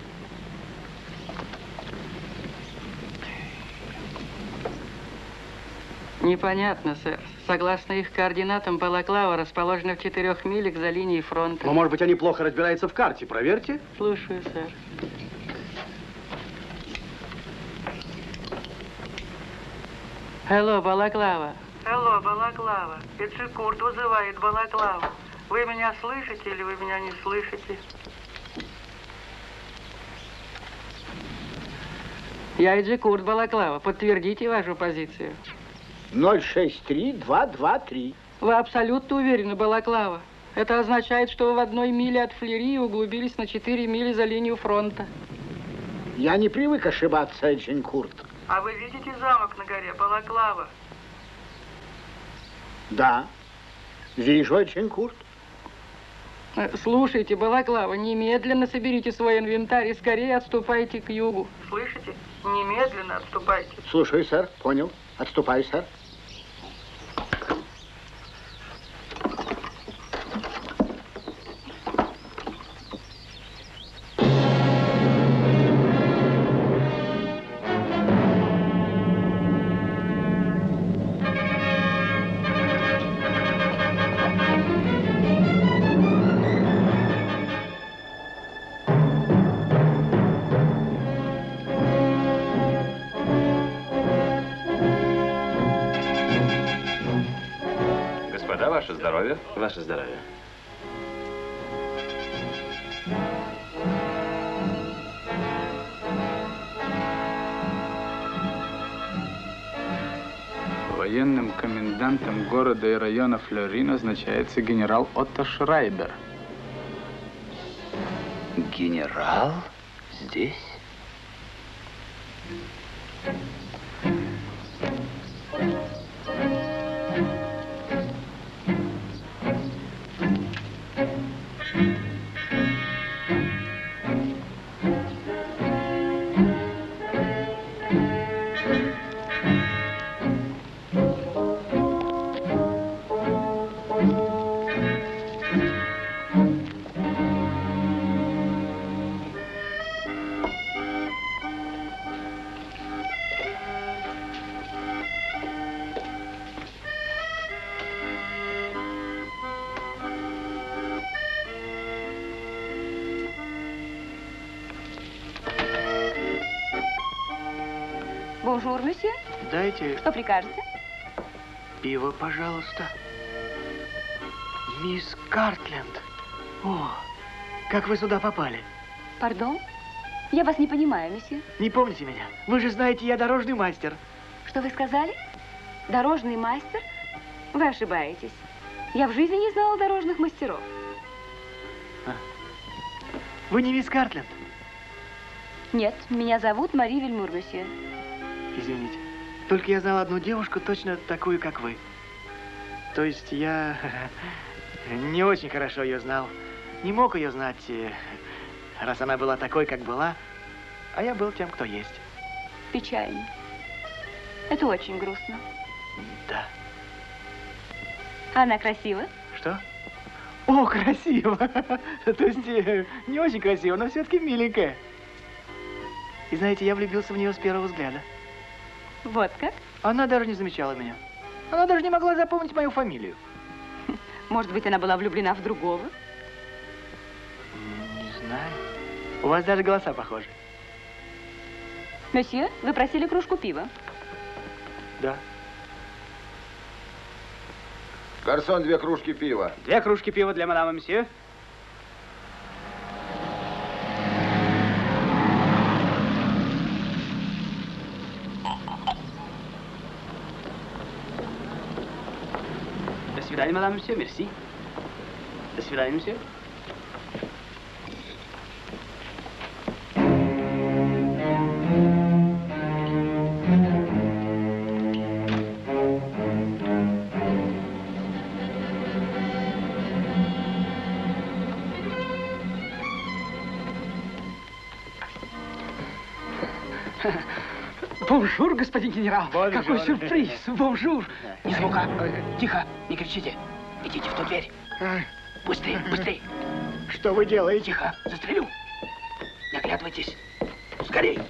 Непонятно, сэр. Согласно их координатам, Балаклава расположена в 4 милях за линией фронта. Но, может быть, они плохо разбираются в карте. Проверьте. Слушаю, сэр. Алло, Балаклава. Алло, Балаклава. Это Курт вызывает Балаклаву. Вы меня слышите или вы меня не слышите? Я Эджи Курт, Балаклава. Подтвердите вашу позицию. 063-223. Вы абсолютно уверены, Балаклава? Это означает, что вы в 1 миле от Флери углубились на 4 мили за линию фронта. Я не привык ошибаться, Эджин Курт. А вы видите замок на горе, Балаклава? Да, вижу, Эджин Курт. Слушайте, Балаклава, немедленно соберите свой инвентарь и скорее отступайте к югу. Слышите? Немедленно отступайте. Слушаю, сэр. Понял. Отступаю, сэр. Ваше здоровье. Ваше здоровье. Военным комендантом города и района Флери назначается генерал Отто Шрайбер. Генерал? Здесь? Бонжур, месье. Дайте... Что прикажете? Пиво, пожалуйста. Мисс Картленд. О, как вы сюда попали? Пардон? Я вас не понимаю, месье. Не помните меня? Вы же знаете, я дорожный мастер. Что вы сказали? Дорожный мастер? Вы ошибаетесь. Я в жизни не знала дорожных мастеров. Вы не мисс Картленд? Нет, меня зовут Мари Вильмур, месье. Извините. Только я знал одну девушку, точно такую, как вы. То есть я не очень хорошо ее знал. Не мог ее знать, раз она была такой, как была, а я был тем, кто есть. Печально. Это очень грустно. Да. Она красива? Что? О, красиво! То есть не очень красиво, но все-таки миленькая. И знаете, я влюбился в нее с первого взгляда. Вот как? Она даже не замечала меня. Она даже не могла запомнить мою фамилию. Может быть, она была влюблена в другого? Не знаю. У вас даже голоса похожи. Месье, вы просили кружку пива? Да. Гарсон, 2 кружки пива. 2 кружки пива для мадама, месье. До свидания, мадам, месье, мерси. До свидания, месье. Бонжур, господин генерал. Бонжур. Какой сюрприз. Бонжур. Ни звука. Тихо, не кричите. Идите в ту дверь. Быстрее, быстрее. Что вы делаете? Тихо, застрелю. Не оглядывайтесь. Скорей.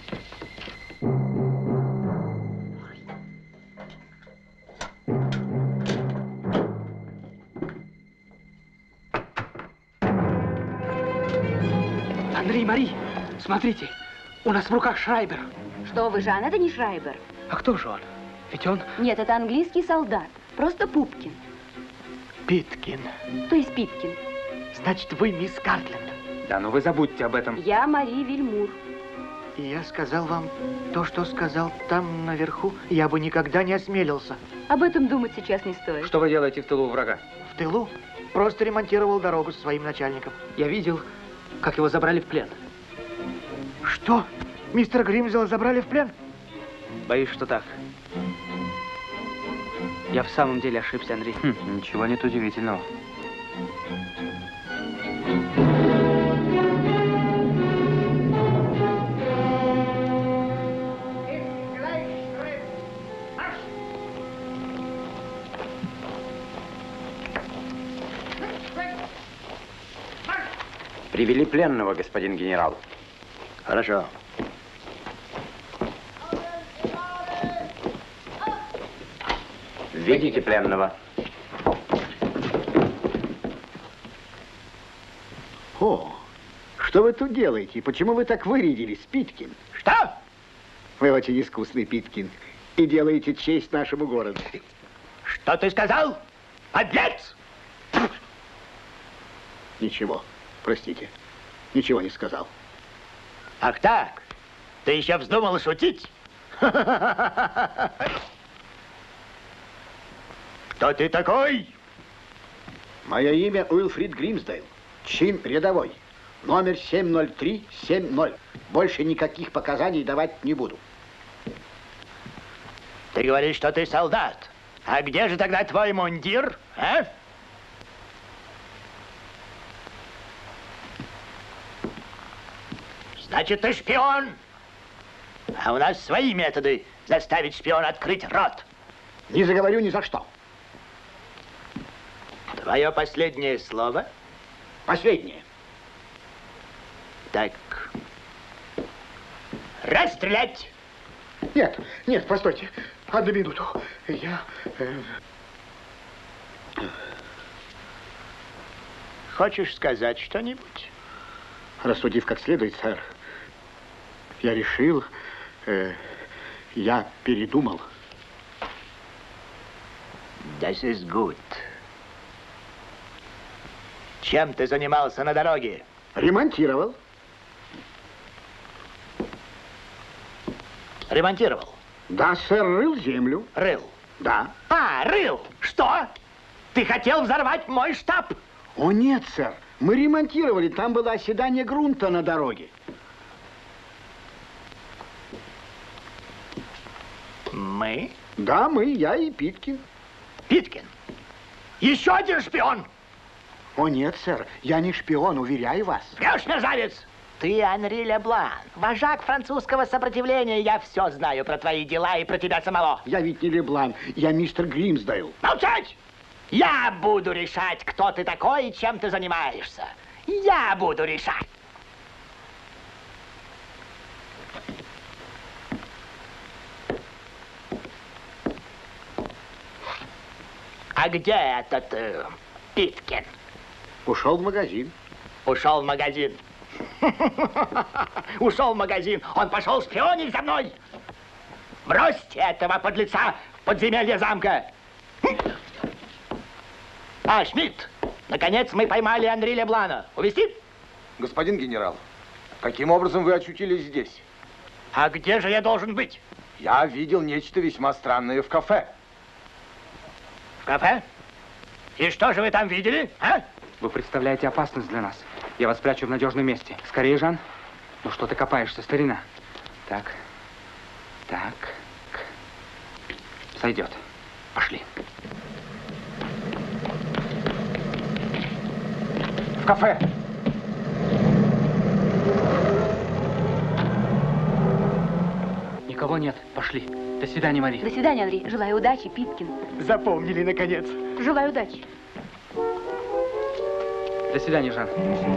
Андрей, Мари, смотрите, у нас в руках Шрайбер. Что вы, Жан, это не Шрайбер. А кто же он? Ведь он... Нет, это английский солдат. Просто Пупкин. Питкин. То есть Питкин. Значит, вы мисс Картленд. Да, ну вы забудьте об этом. Я Мари Вильмур. И я сказал вам то, что сказал там наверху, я бы никогда не осмелился. Об этом думать сейчас не стоит. Что вы делаете в тылу у врага? В тылу? Просто ремонтировал дорогу со своим начальником. Я видел, как его забрали в плен. Что? Мистера Гримзела забрали в плен? Боюсь, что так. Я в самом деле ошибся, Андрей. Ничего нет удивительного. Привели пленного, господин генерал. Хорошо. Видите пленного? О, что вы тут делаете? Почему вы так вырядились, Питкин? Что? Вы очень искусный, Питкин, и делаете честь нашему городу. Что ты сказал? Подлец! Ничего, простите, ничего не сказал. Ах так, ты еще вздумал шутить? Кто ты такой? Мое имя Уилфрид Гримсдейл, чин рядовой, номер 70370. Больше никаких показаний давать не буду. Ты говоришь, что ты солдат. А где же тогда твой мундир, а? Значит, ты шпион. А у нас свои методы заставить шпиона открыть рот. Не заговорю ни за что. Твое последнее слово? Последнее. Так. Расстрелять! Нет, нет, постойте. Одну минуту. Я... Хочешь сказать что-нибудь? Рассудив как следует, сэр, я решил, я передумал. Das ist gut. Чем ты занимался на дороге? Ремонтировал. Ремонтировал? Да, сэр, рыл землю. Рыл? Да. А, рыл! Что? Ты хотел взорвать мой штаб? О, нет, сэр. Мы ремонтировали. Там было оседание грунта на дороге. Мы? Да, мы, я и Питкин. Питкин? Еще один шпион? О, нет, сэр. Я не шпион, уверяю вас. Врешь, мерзавец! Ты Анри Леблан, вожак французского сопротивления. Я все знаю про твои дела и про тебя самого. Я ведь не Леблан, я мистер Гримсдейл. Молчать! Я буду решать, кто ты такой и чем ты занимаешься. Я буду решать. А где этот Питкин? Ушел в магазин. Ушел в магазин. Ушел в магазин. Он пошел шпионить за мной. Бросьте этого подлеца в подземелье замка. А, Шмидт, наконец мы поймали Анри Леблана. Увезти? Господин генерал, каким образом вы очутились здесь? А где же я должен быть? Я видел нечто весьма странное в кафе. В кафе? И что же вы там видели, а? Вы представляете опасность для нас. Я вас спрячу в надежном месте. Скорее, Жан. Ну что ты копаешься, старина? Так. Так. Сойдет. Пошли. В кафе. Никого нет. Пошли. До свидания, Мари. До свидания, Андрей. Желаю удачи, Питкин. Запомнили, наконец. Желаю удачи. До свидания, Жан.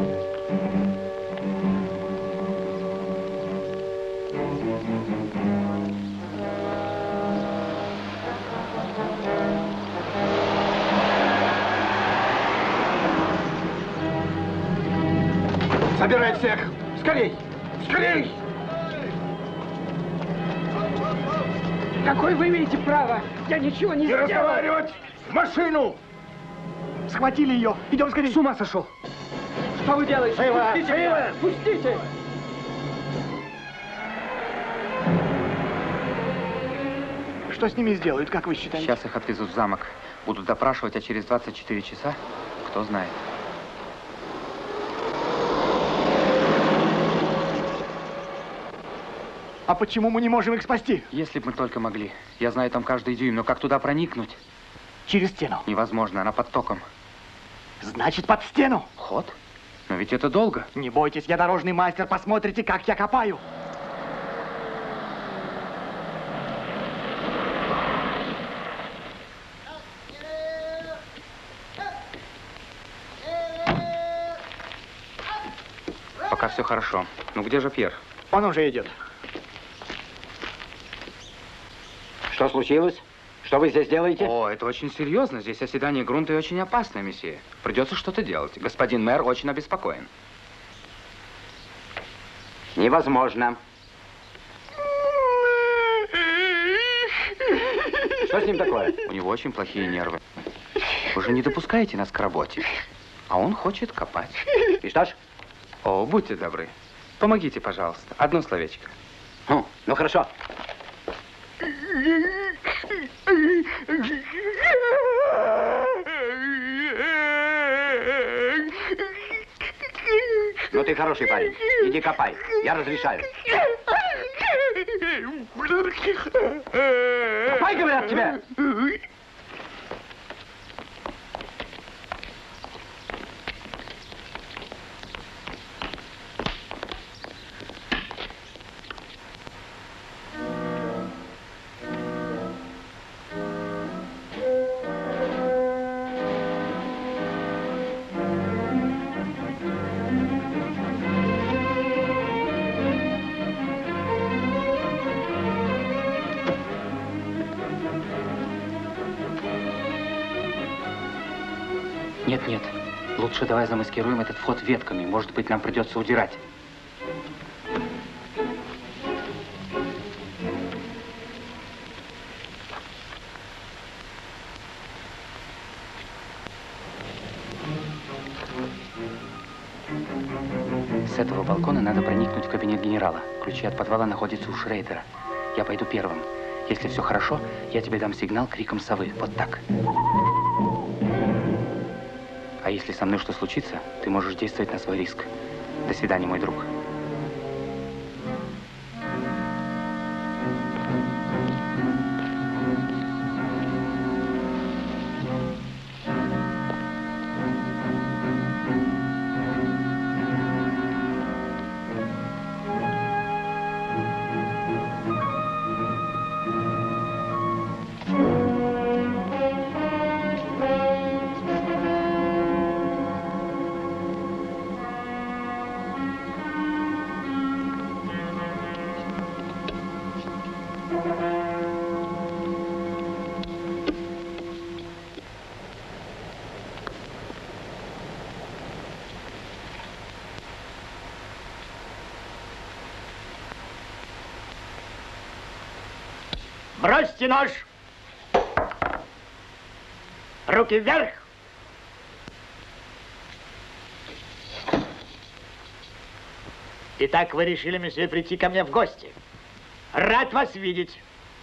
Собирай всех! Скорей! Скорей! Какое вы имеете право? Я ничего не сделал. Разговаривать! В машину! Схватили ее! Идем скорее! С ума сошел! Что вы делаете? Живо! Пустите меня! Пустите! Что с ними сделают, как вы считаете? Сейчас их отвезут в замок. Будут допрашивать, а через 24 часа, кто знает. А почему мы не можем их спасти? Если бы мы только могли. Я знаю там каждый дюйм, но как туда проникнуть? Через стену. Невозможно, она под током. Значит, под стену. Ход? Но ведь это долго. Не бойтесь, я дорожный мастер, посмотрите, как я копаю. Пока все хорошо. Ну где же Пьер? Он уже идет. Что случилось? Что вы здесь делаете? О, это очень серьезно. Здесь оседание грунта и очень опасно, месье. Придется что-то делать. Господин мэр очень обеспокоен. Невозможно. Что с ним такое? У него очень плохие нервы. Вы же не допускаете нас к работе. А он хочет копать. И что ж? О, будьте добры. Помогите, пожалуйста. Одно словечко. Ну хорошо. Ну ты хороший парень. Иди копай. Я разрешаю. Копай, говорят тебе! Нет, лучше давай замаскируем этот вход ветками. Может быть, нам придется удирать. С этого балкона надо проникнуть в кабинет генерала. Ключи от подвала находятся у Шрейдера. Я пойду первым. Если все хорошо, я тебе дам сигнал криком совы. Вот так. А если со мной что случится, ты можешь действовать на свой риск. До свидания, мой друг. Бросьте нож! Руки вверх! Итак, вы решили, месье, прийти ко мне в гости. Рад вас видеть.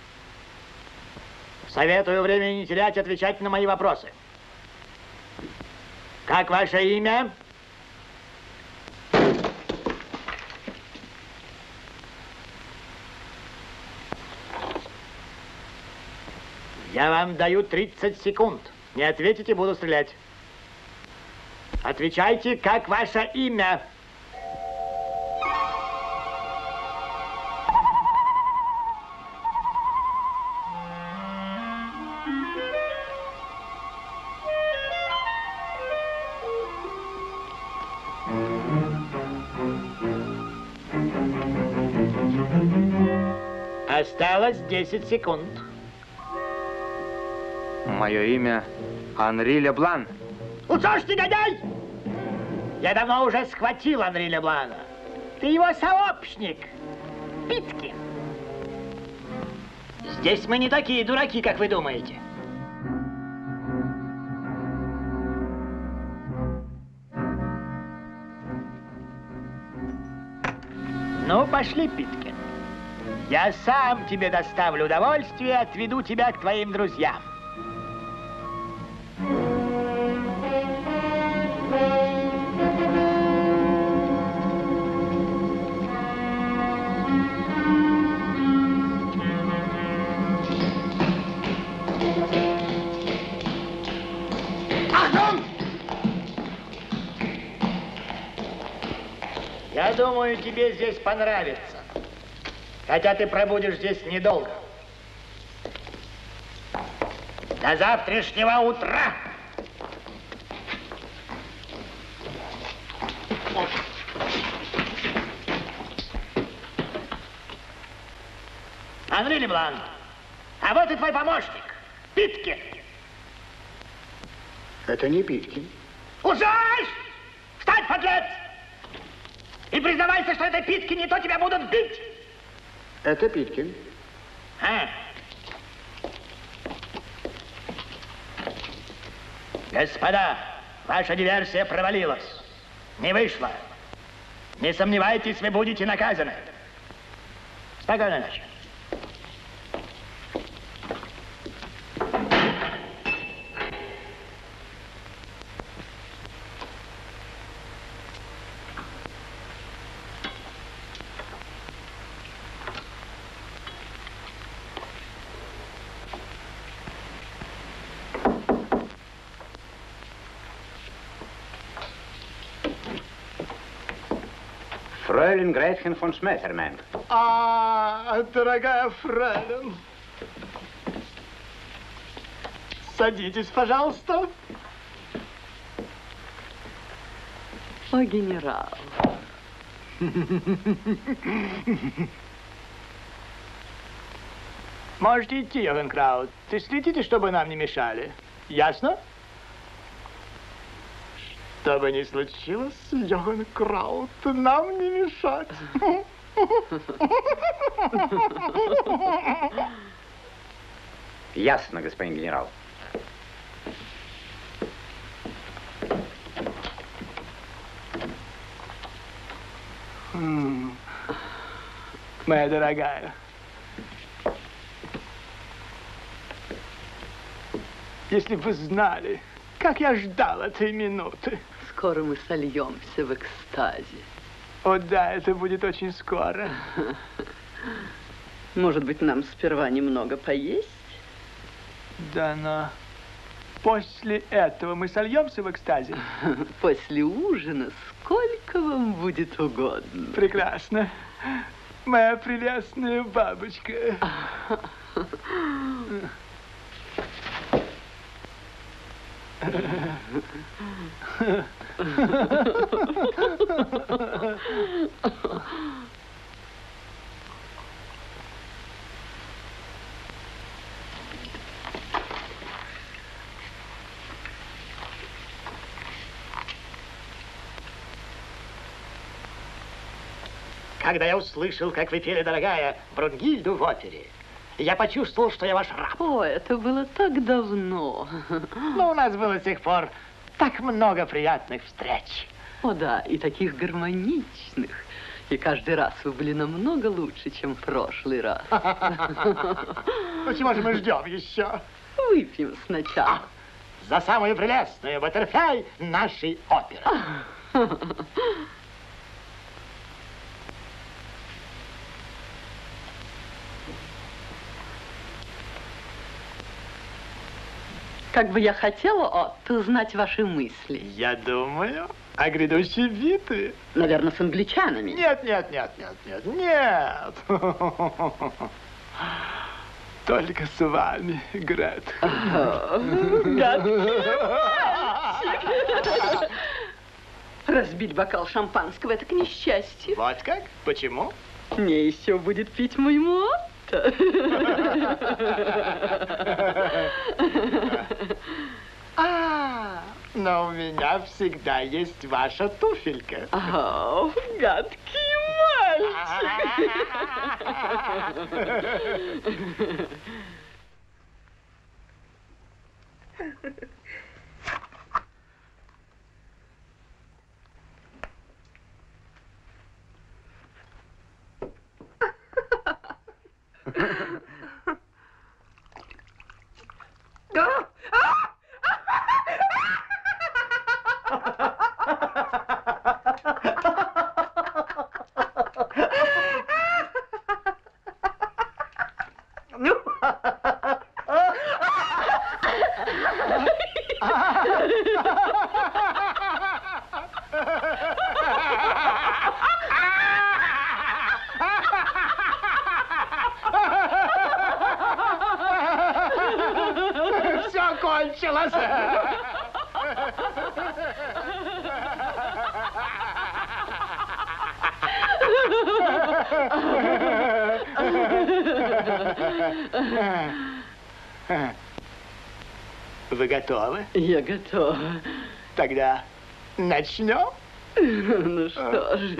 Советую времени не терять, отвечать на мои вопросы. Как ваше имя? Я вам даю 30 секунд. Не ответите, буду стрелять. Отвечайте, как ваше имя? Осталось 10 секунд. Мое имя Анри Леблан. Ну что ж, негодяй! Я давно уже схватил Анри Леблана. Ты его сообщник, Питкин. Здесь мы не такие дураки, как вы думаете. Ну, пошли, Питкин. Я сам тебе доставлю удовольствие, отведу тебя к твоим друзьям. Я думаю, тебе здесь понравится. Хотя ты пробудешь здесь недолго. До завтрашнего утра! Анри Леблан, а вот и твой помощник, Питкин. Это не Питкин. Ужас! Встань, подлец! И признавайся, что это Питкин, не то тебя будут бить! Это Питкин. Господа, ваша диверсия провалилась. Не вышла. Не сомневайтесь, вы будете наказаны. Спокойной ночи. Фройлен Гретхен фон Шметтермен. Дорогая фрейлин. Садитесь, пожалуйста. О, генерал. Можете идти, Йоганн Краут. Ты следите, чтобы нам не мешали. Ясно? Что бы ни случилось, Йоганн Краут, нам не мешать. Ясно, господин генерал. Моя дорогая, если бы вы знали, как я ждал этой минуты. Скоро мы сольемся в экстазе. О, да, это будет очень скоро. Может быть, нам сперва немного поесть? Да, но после этого мы сольемся в экстазе. После ужина сколько вам будет угодно. Прекрасно. Моя прелестная бабочка. Когда я услышал, как вы пели, дорогая, Брунгильду в опере, я почувствовал, что я ваш раб. О, это было так давно. Но у нас было с тех пор так много приятных встреч. О, да, и таких гармоничных. И каждый раз вы были намного лучше, чем в прошлый раз. Ну, чего же мы ждем еще? Выпьем сначала. За самую прелестную баттерфляй нашей оперы. Как бы я хотела, Отто, узнать ваши мысли. Я думаю о грядущей битве. Наверное, с англичанами. Нет. Только с вами, Гретхен. Разбить бокал шампанского — это к несчастью. Вот как? Почему? Мне еще будет пить мой Мо. Пожалуйста. Но у меня всегда есть ваша туфелька. Ау, гадкий мальчик. Все кончилось. Вы готовы? Я готова. Тогда начнем? Ну что ж.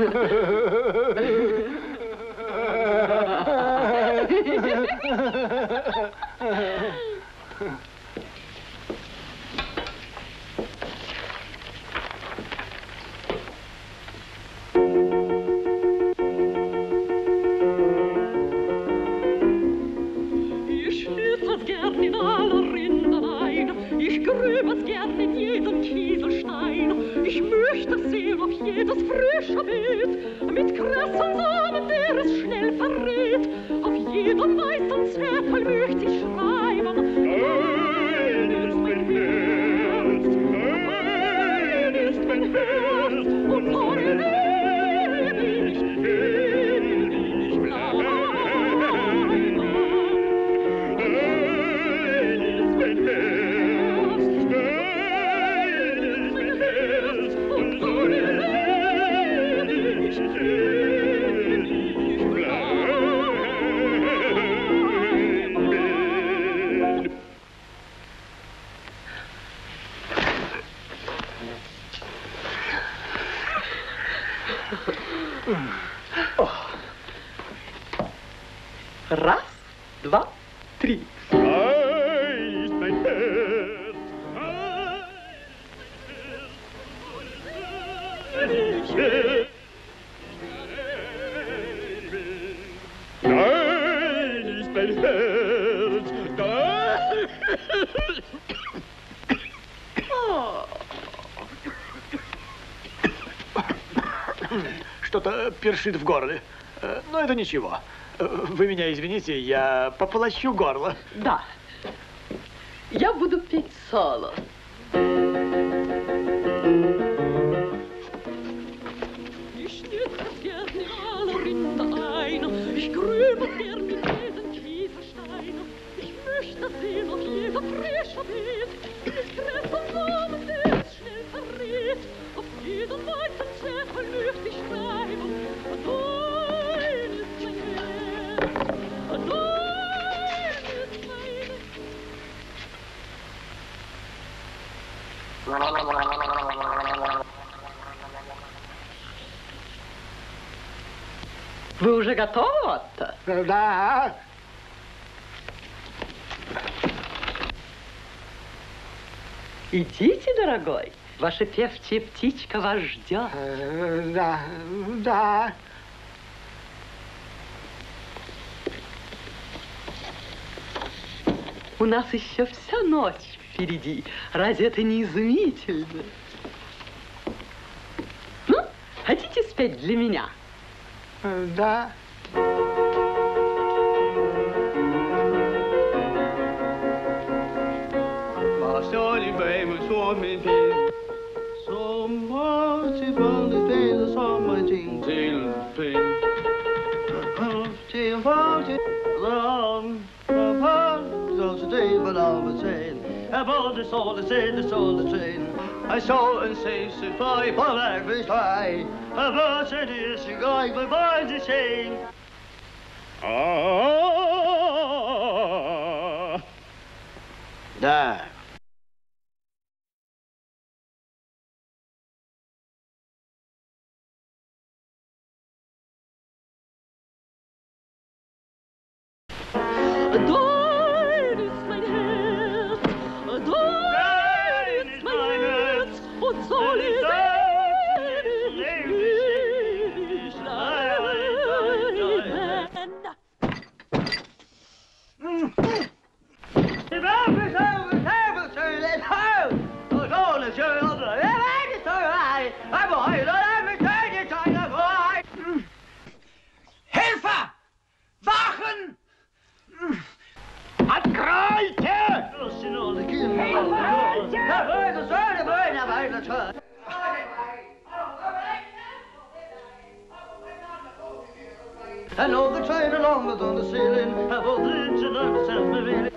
Ich grübe es gern in jeden Kieselstein. Ich möchte sehen, ob jedes frische Beet mit krassen Samen, der es schnell verrät. Auf jedem weißen Zettel möchte ich schreiben. Dein ist mein Herz, dein ist mein Herz. Und vor dir will ich bleiben. Dein ist mein Herz, dein ist mein Herz. Und vor dir will ich bleiben. Раз, два, три. Dein ist mein Herz, dein ist mein Herz, Что-то першит в горле. Но это ничего. Вы меня извините, я пополощу горло. Да. Я буду петь соло. Ich nütze es gern in aller Rinde ein. Ich grübe es gern mit jedem Kieselstein. Ich möchte sehen, ob jeder frische Beet mit Gräsern Samen, der es schnell verrät. Auf jedem weißen Zettel möchte ich schreiben. Dein ist mein Herz, dein ist mein Вы уже готовы, Отто? Да. Идите, дорогой. Ваша певчая птичка вас ждет. Да, да. У нас еще вся ночь впереди. Разве это не изумительно? Ну, хотите спеть для меня? Да. Waar zou die bij me zo mee zien? Zomaar van de vele zomerting til pin. Til vaartje lang, zoals het even al zijn. En wat de zon zijn. Hij zou een zeese vrij van weg vrij. En wat het is, ik ga ik bij de zee. Ah. Да. Dein ist mein Herz, dein ist mein Herz, und soll ich ewig Hilfe! Wachen! Откройте! I know the train along was on the ceiling. I was the engine of the submarine.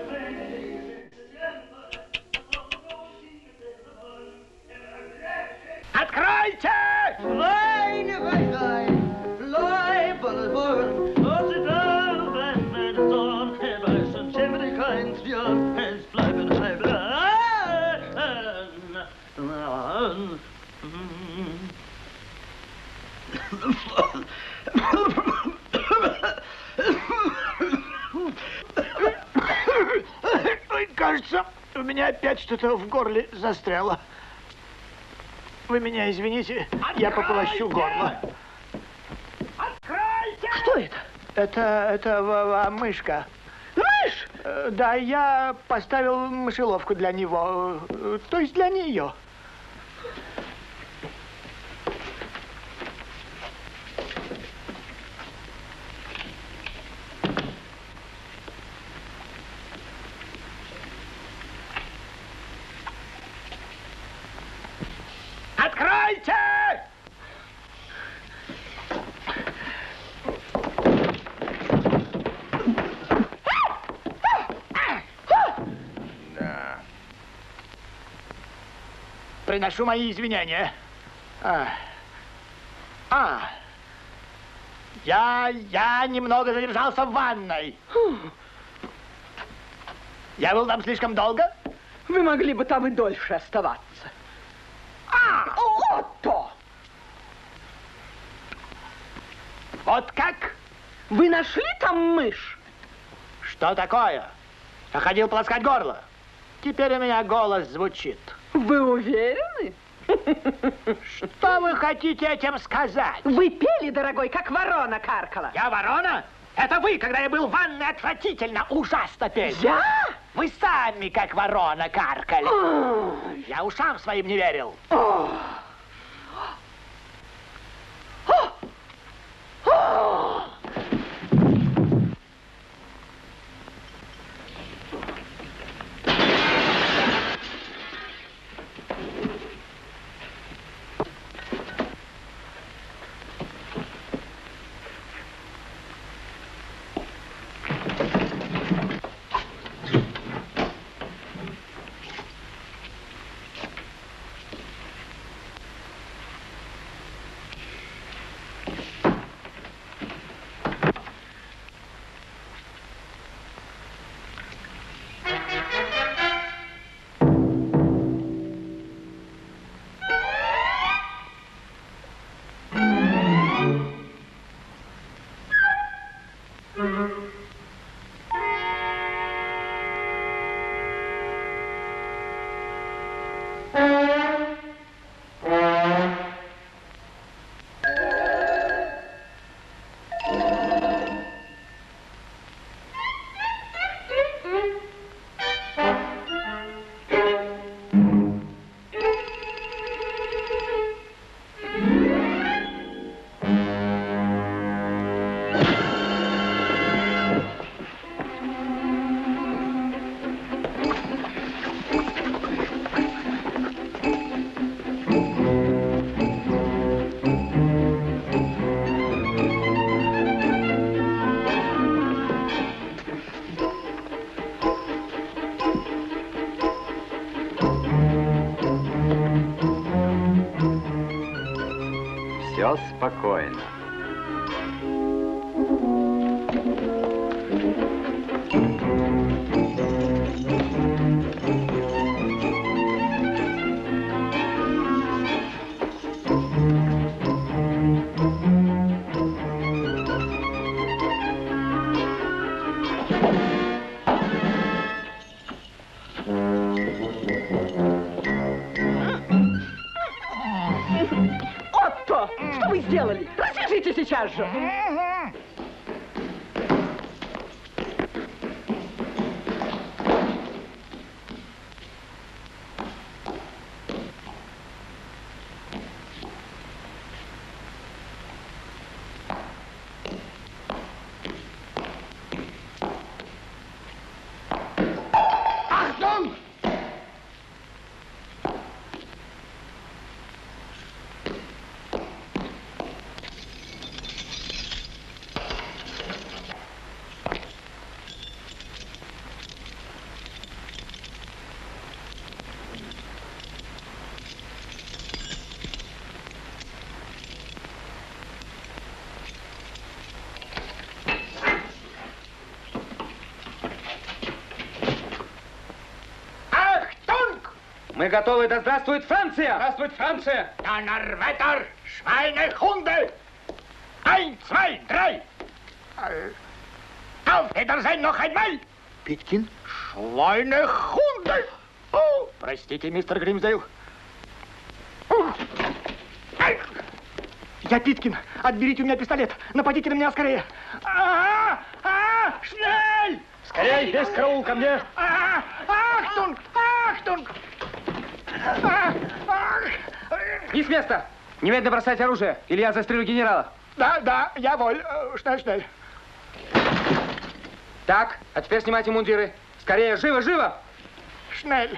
Откройте! Fly, never fly, fly, bullet born. Oh, sit down, Batman, it's on. And by some chimney kind, your hands fly, and I Ой, кажется, у меня опять что-то в горле застряло. Вы меня извините, я пополощу горло. Откройте! Кто это? Это мышка. Мышь? Да, я поставил мышеловку для него, то есть для нее. Откройте! Да. Приношу мои извинения. Я немного задержался в ванной. Я был там слишком долго? Вы могли бы там и дольше оставаться. Отто! Вот как? Вы нашли там мышь? Что такое? Я ходил полоскать горло. Теперь у меня голос звучит. Вы уверены? Что вы хотите этим сказать? Вы пели, дорогой, как ворона каркала. Я ворона? Это вы, когда я был в ванной, отвратительно, ужасно пели. Я? Вы сами, как ворона, каркали. Я ушам своим не верил. Все спокойно. сделали? Развяжите сейчас же! Achtung! Мы готовы, да здравствует Франция! Здравствует Франция! Donnerwetter, Schweinehunde! 1, 2, 3! Auf Wiedersehen noch einmal! Питкин? Schweinehunde! Oh. Простите, мистер Гримсдейл. Я Питкин. Отберите у меня пистолет. Нападите на меня скорее. Schnell! Скорее, весь караул ко мне. Achtung! Achtung! Не с места! Немедленно бросать оружие, или я застрелю генерала. Да, я воль. Schnell. Так, а теперь снимайте мундиры. Скорее, живо! Schnell.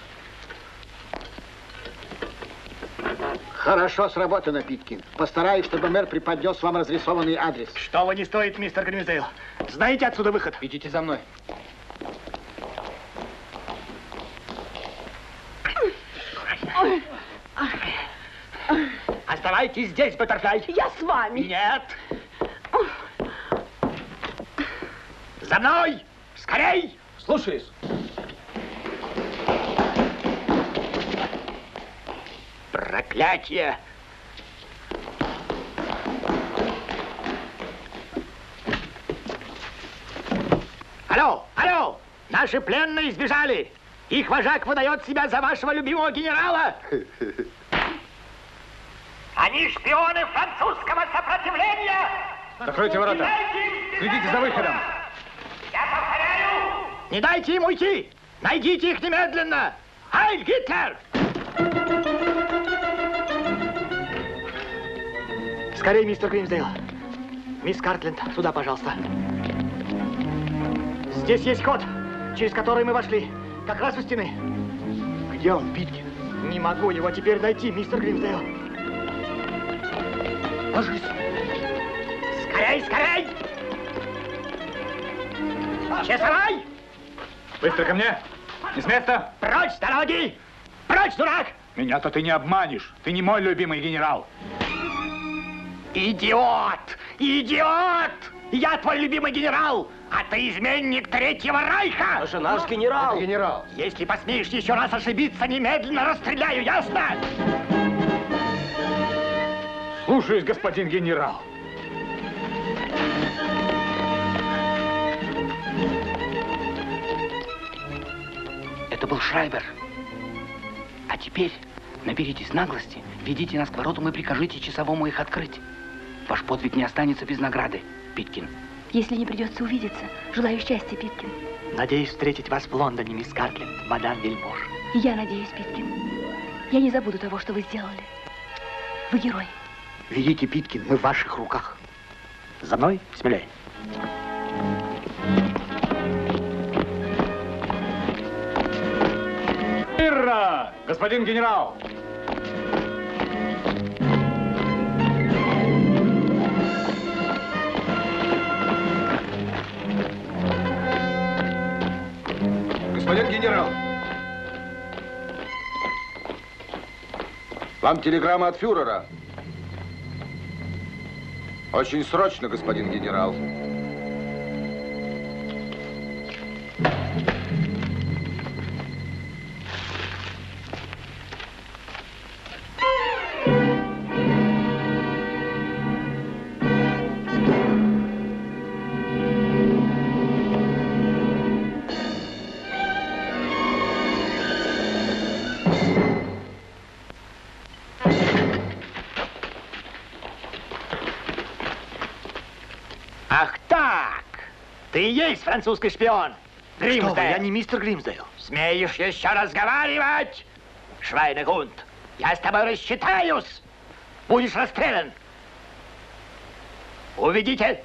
Хорошо сработано, Питкин. Постараюсь, чтобы мэр преподнес вам разрисованный адрес. Что вы не стоит, мистер Гримсдейл. Знаете отсюда выход? Идите за мной. Оставайтесь здесь, Баттерфляй. Я с вами. Нет. За мной! Скорей! Слушаюсь. Проклятие! Алло! Наши пленные сбежали! Их вожак выдает себя за вашего любимого генерала! Они шпионы французского сопротивления! Закройте ворота. Следите за выходом. Я повторяю! Не дайте им уйти! Найдите их немедленно! Хайль Гитлер! Скорее, мистер Гримсдейл. Мисс Картленд, сюда, пожалуйста. Здесь есть ход, через который мы вошли. Как раз у стены. Где он, Питкин? Не могу его теперь найти, мистер Гримсдейл. Ложись. Скорей! Часовой! Быстро ко мне. Не с места. Прочь с дороги! Прочь, дурак! Меня-то ты не обманешь. Ты не мой любимый генерал. Идиот! Я твой любимый генерал, а ты изменник Третьего Райха! Это же наш генерал! Это генерал! Если посмеешь еще раз ошибиться, немедленно расстреляю, ясно? Слушаюсь, господин генерал. Это был Шрайбер. А теперь наберитесь наглости, ведите нас к воротам и прикажите часовому их открыть. Ваш подвиг не останется без награды, Питкин. Если не придется увидеться, желаю счастья, Питкин. Надеюсь встретить вас в Лондоне, мисс Картленд, мадам Вельмож. И я надеюсь, Питкин. Я не забуду того, что вы сделали. Вы герой. Великий Питкин, мы в ваших руках. За мной, смелее. Ирра! Господин генерал! Господин генерал! Вам телеграмма от фюрера. Очень срочно, господин генерал. Ты и есть французский шпион. Гримсдейл. Что вы, я не мистер Гримсдейл. Смеешь еще разговаривать? Швайнегунд, я с тобой рассчитаюсь. Будешь расстрелян. Уведите.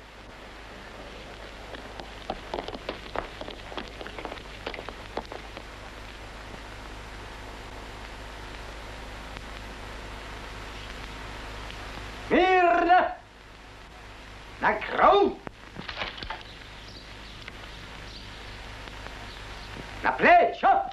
Мирно! На кровь! На плечо!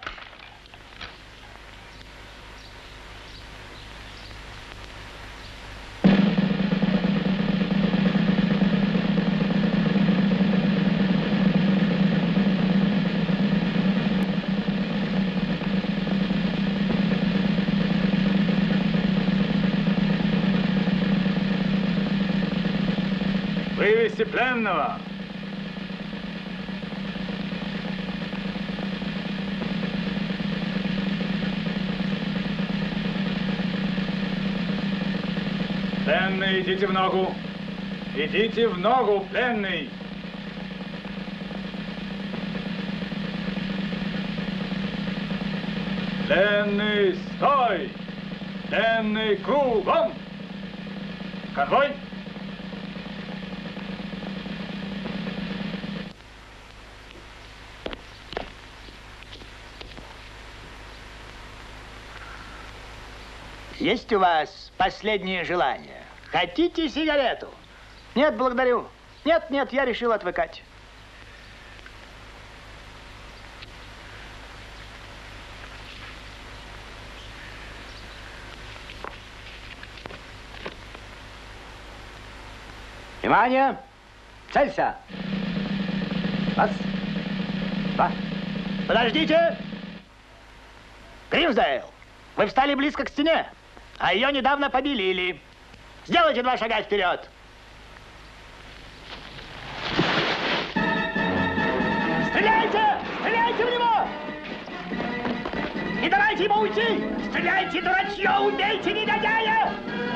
Вывести пленного. Пленный, идите в ногу. Идите в ногу, пленный. Пленный, стой! Пленный, кругом! Конвой! Есть у вас последнее желание? Хотите сигарету? Нет, благодарю. Нет, нет, я решил отвыкать. Внимание! Целься! Раз, два. Подождите! Гримсдейл, вы встали близко к стене, а ее недавно побелили. Сделайте 2 шага вперед. Стреляйте! Стреляйте в него! Не давайте ему уйти! Стреляйте, дурачье! Убейте негодяя!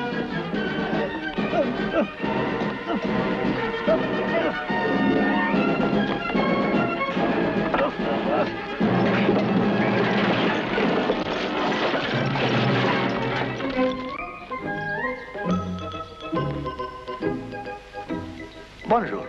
Бонжур.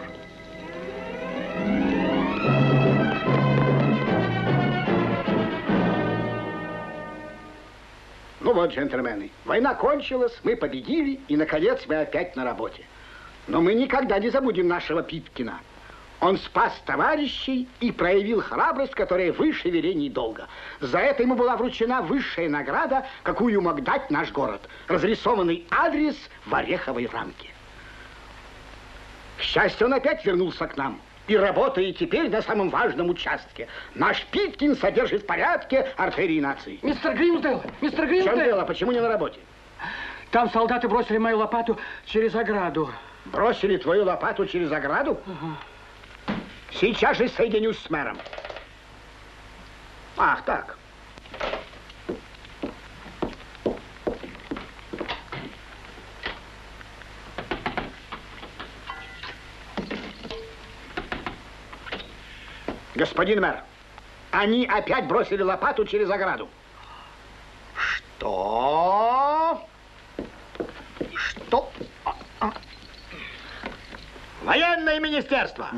Ну вот, джентльмены, война кончилась, мы победили, и, наконец, мы опять на работе. Но мы никогда не забудем нашего Питкина. Он спас товарищей и проявил храбрость, которая выше велений долга. За это ему была вручена высшая награда, какую мог дать наш город. Разрисованный адрес в ореховой рамке. К счастью, он опять вернулся к нам. И работает теперь на самом важном участке. Наш Питкин содержит в порядке артерии нации. Мистер Гримсдейл! Мистер Гримсдейл! В чем дело? Почему не на работе? Там солдаты бросили мою лопату через ограду. Бросили твою лопату через ограду? Сейчас же соединюсь с мэром. Ах, так. Господин мэр, они опять бросили лопату через ограду. Что? Что? Военное министерство.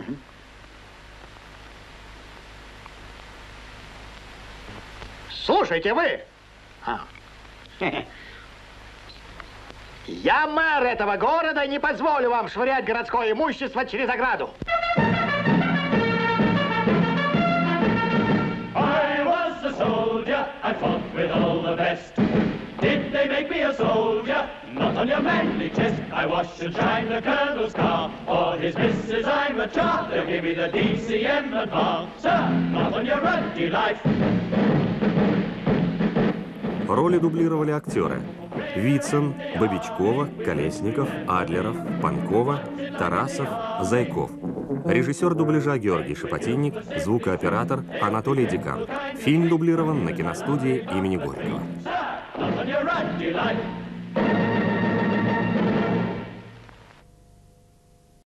Слушайте вы. Я мэр этого города и не позволю вам швырять городское имущество через ограду. I fought with all the best. Did they make me a soldier? Not on your manly chest. I wash and shine the colonel's car. For his missus I'm a char. They'll give me the DCM advance. Sir, not on your ruddy life. Роли дублировали актеры: Вицин, Бабичкова, Колесников, Адлеров, Панкова, Тарасов, Зайков. Режиссер дубляжа Георгий Шепотинник, звукооператор Анатолий Декан. Фильм дублирован на киностудии имени Горького.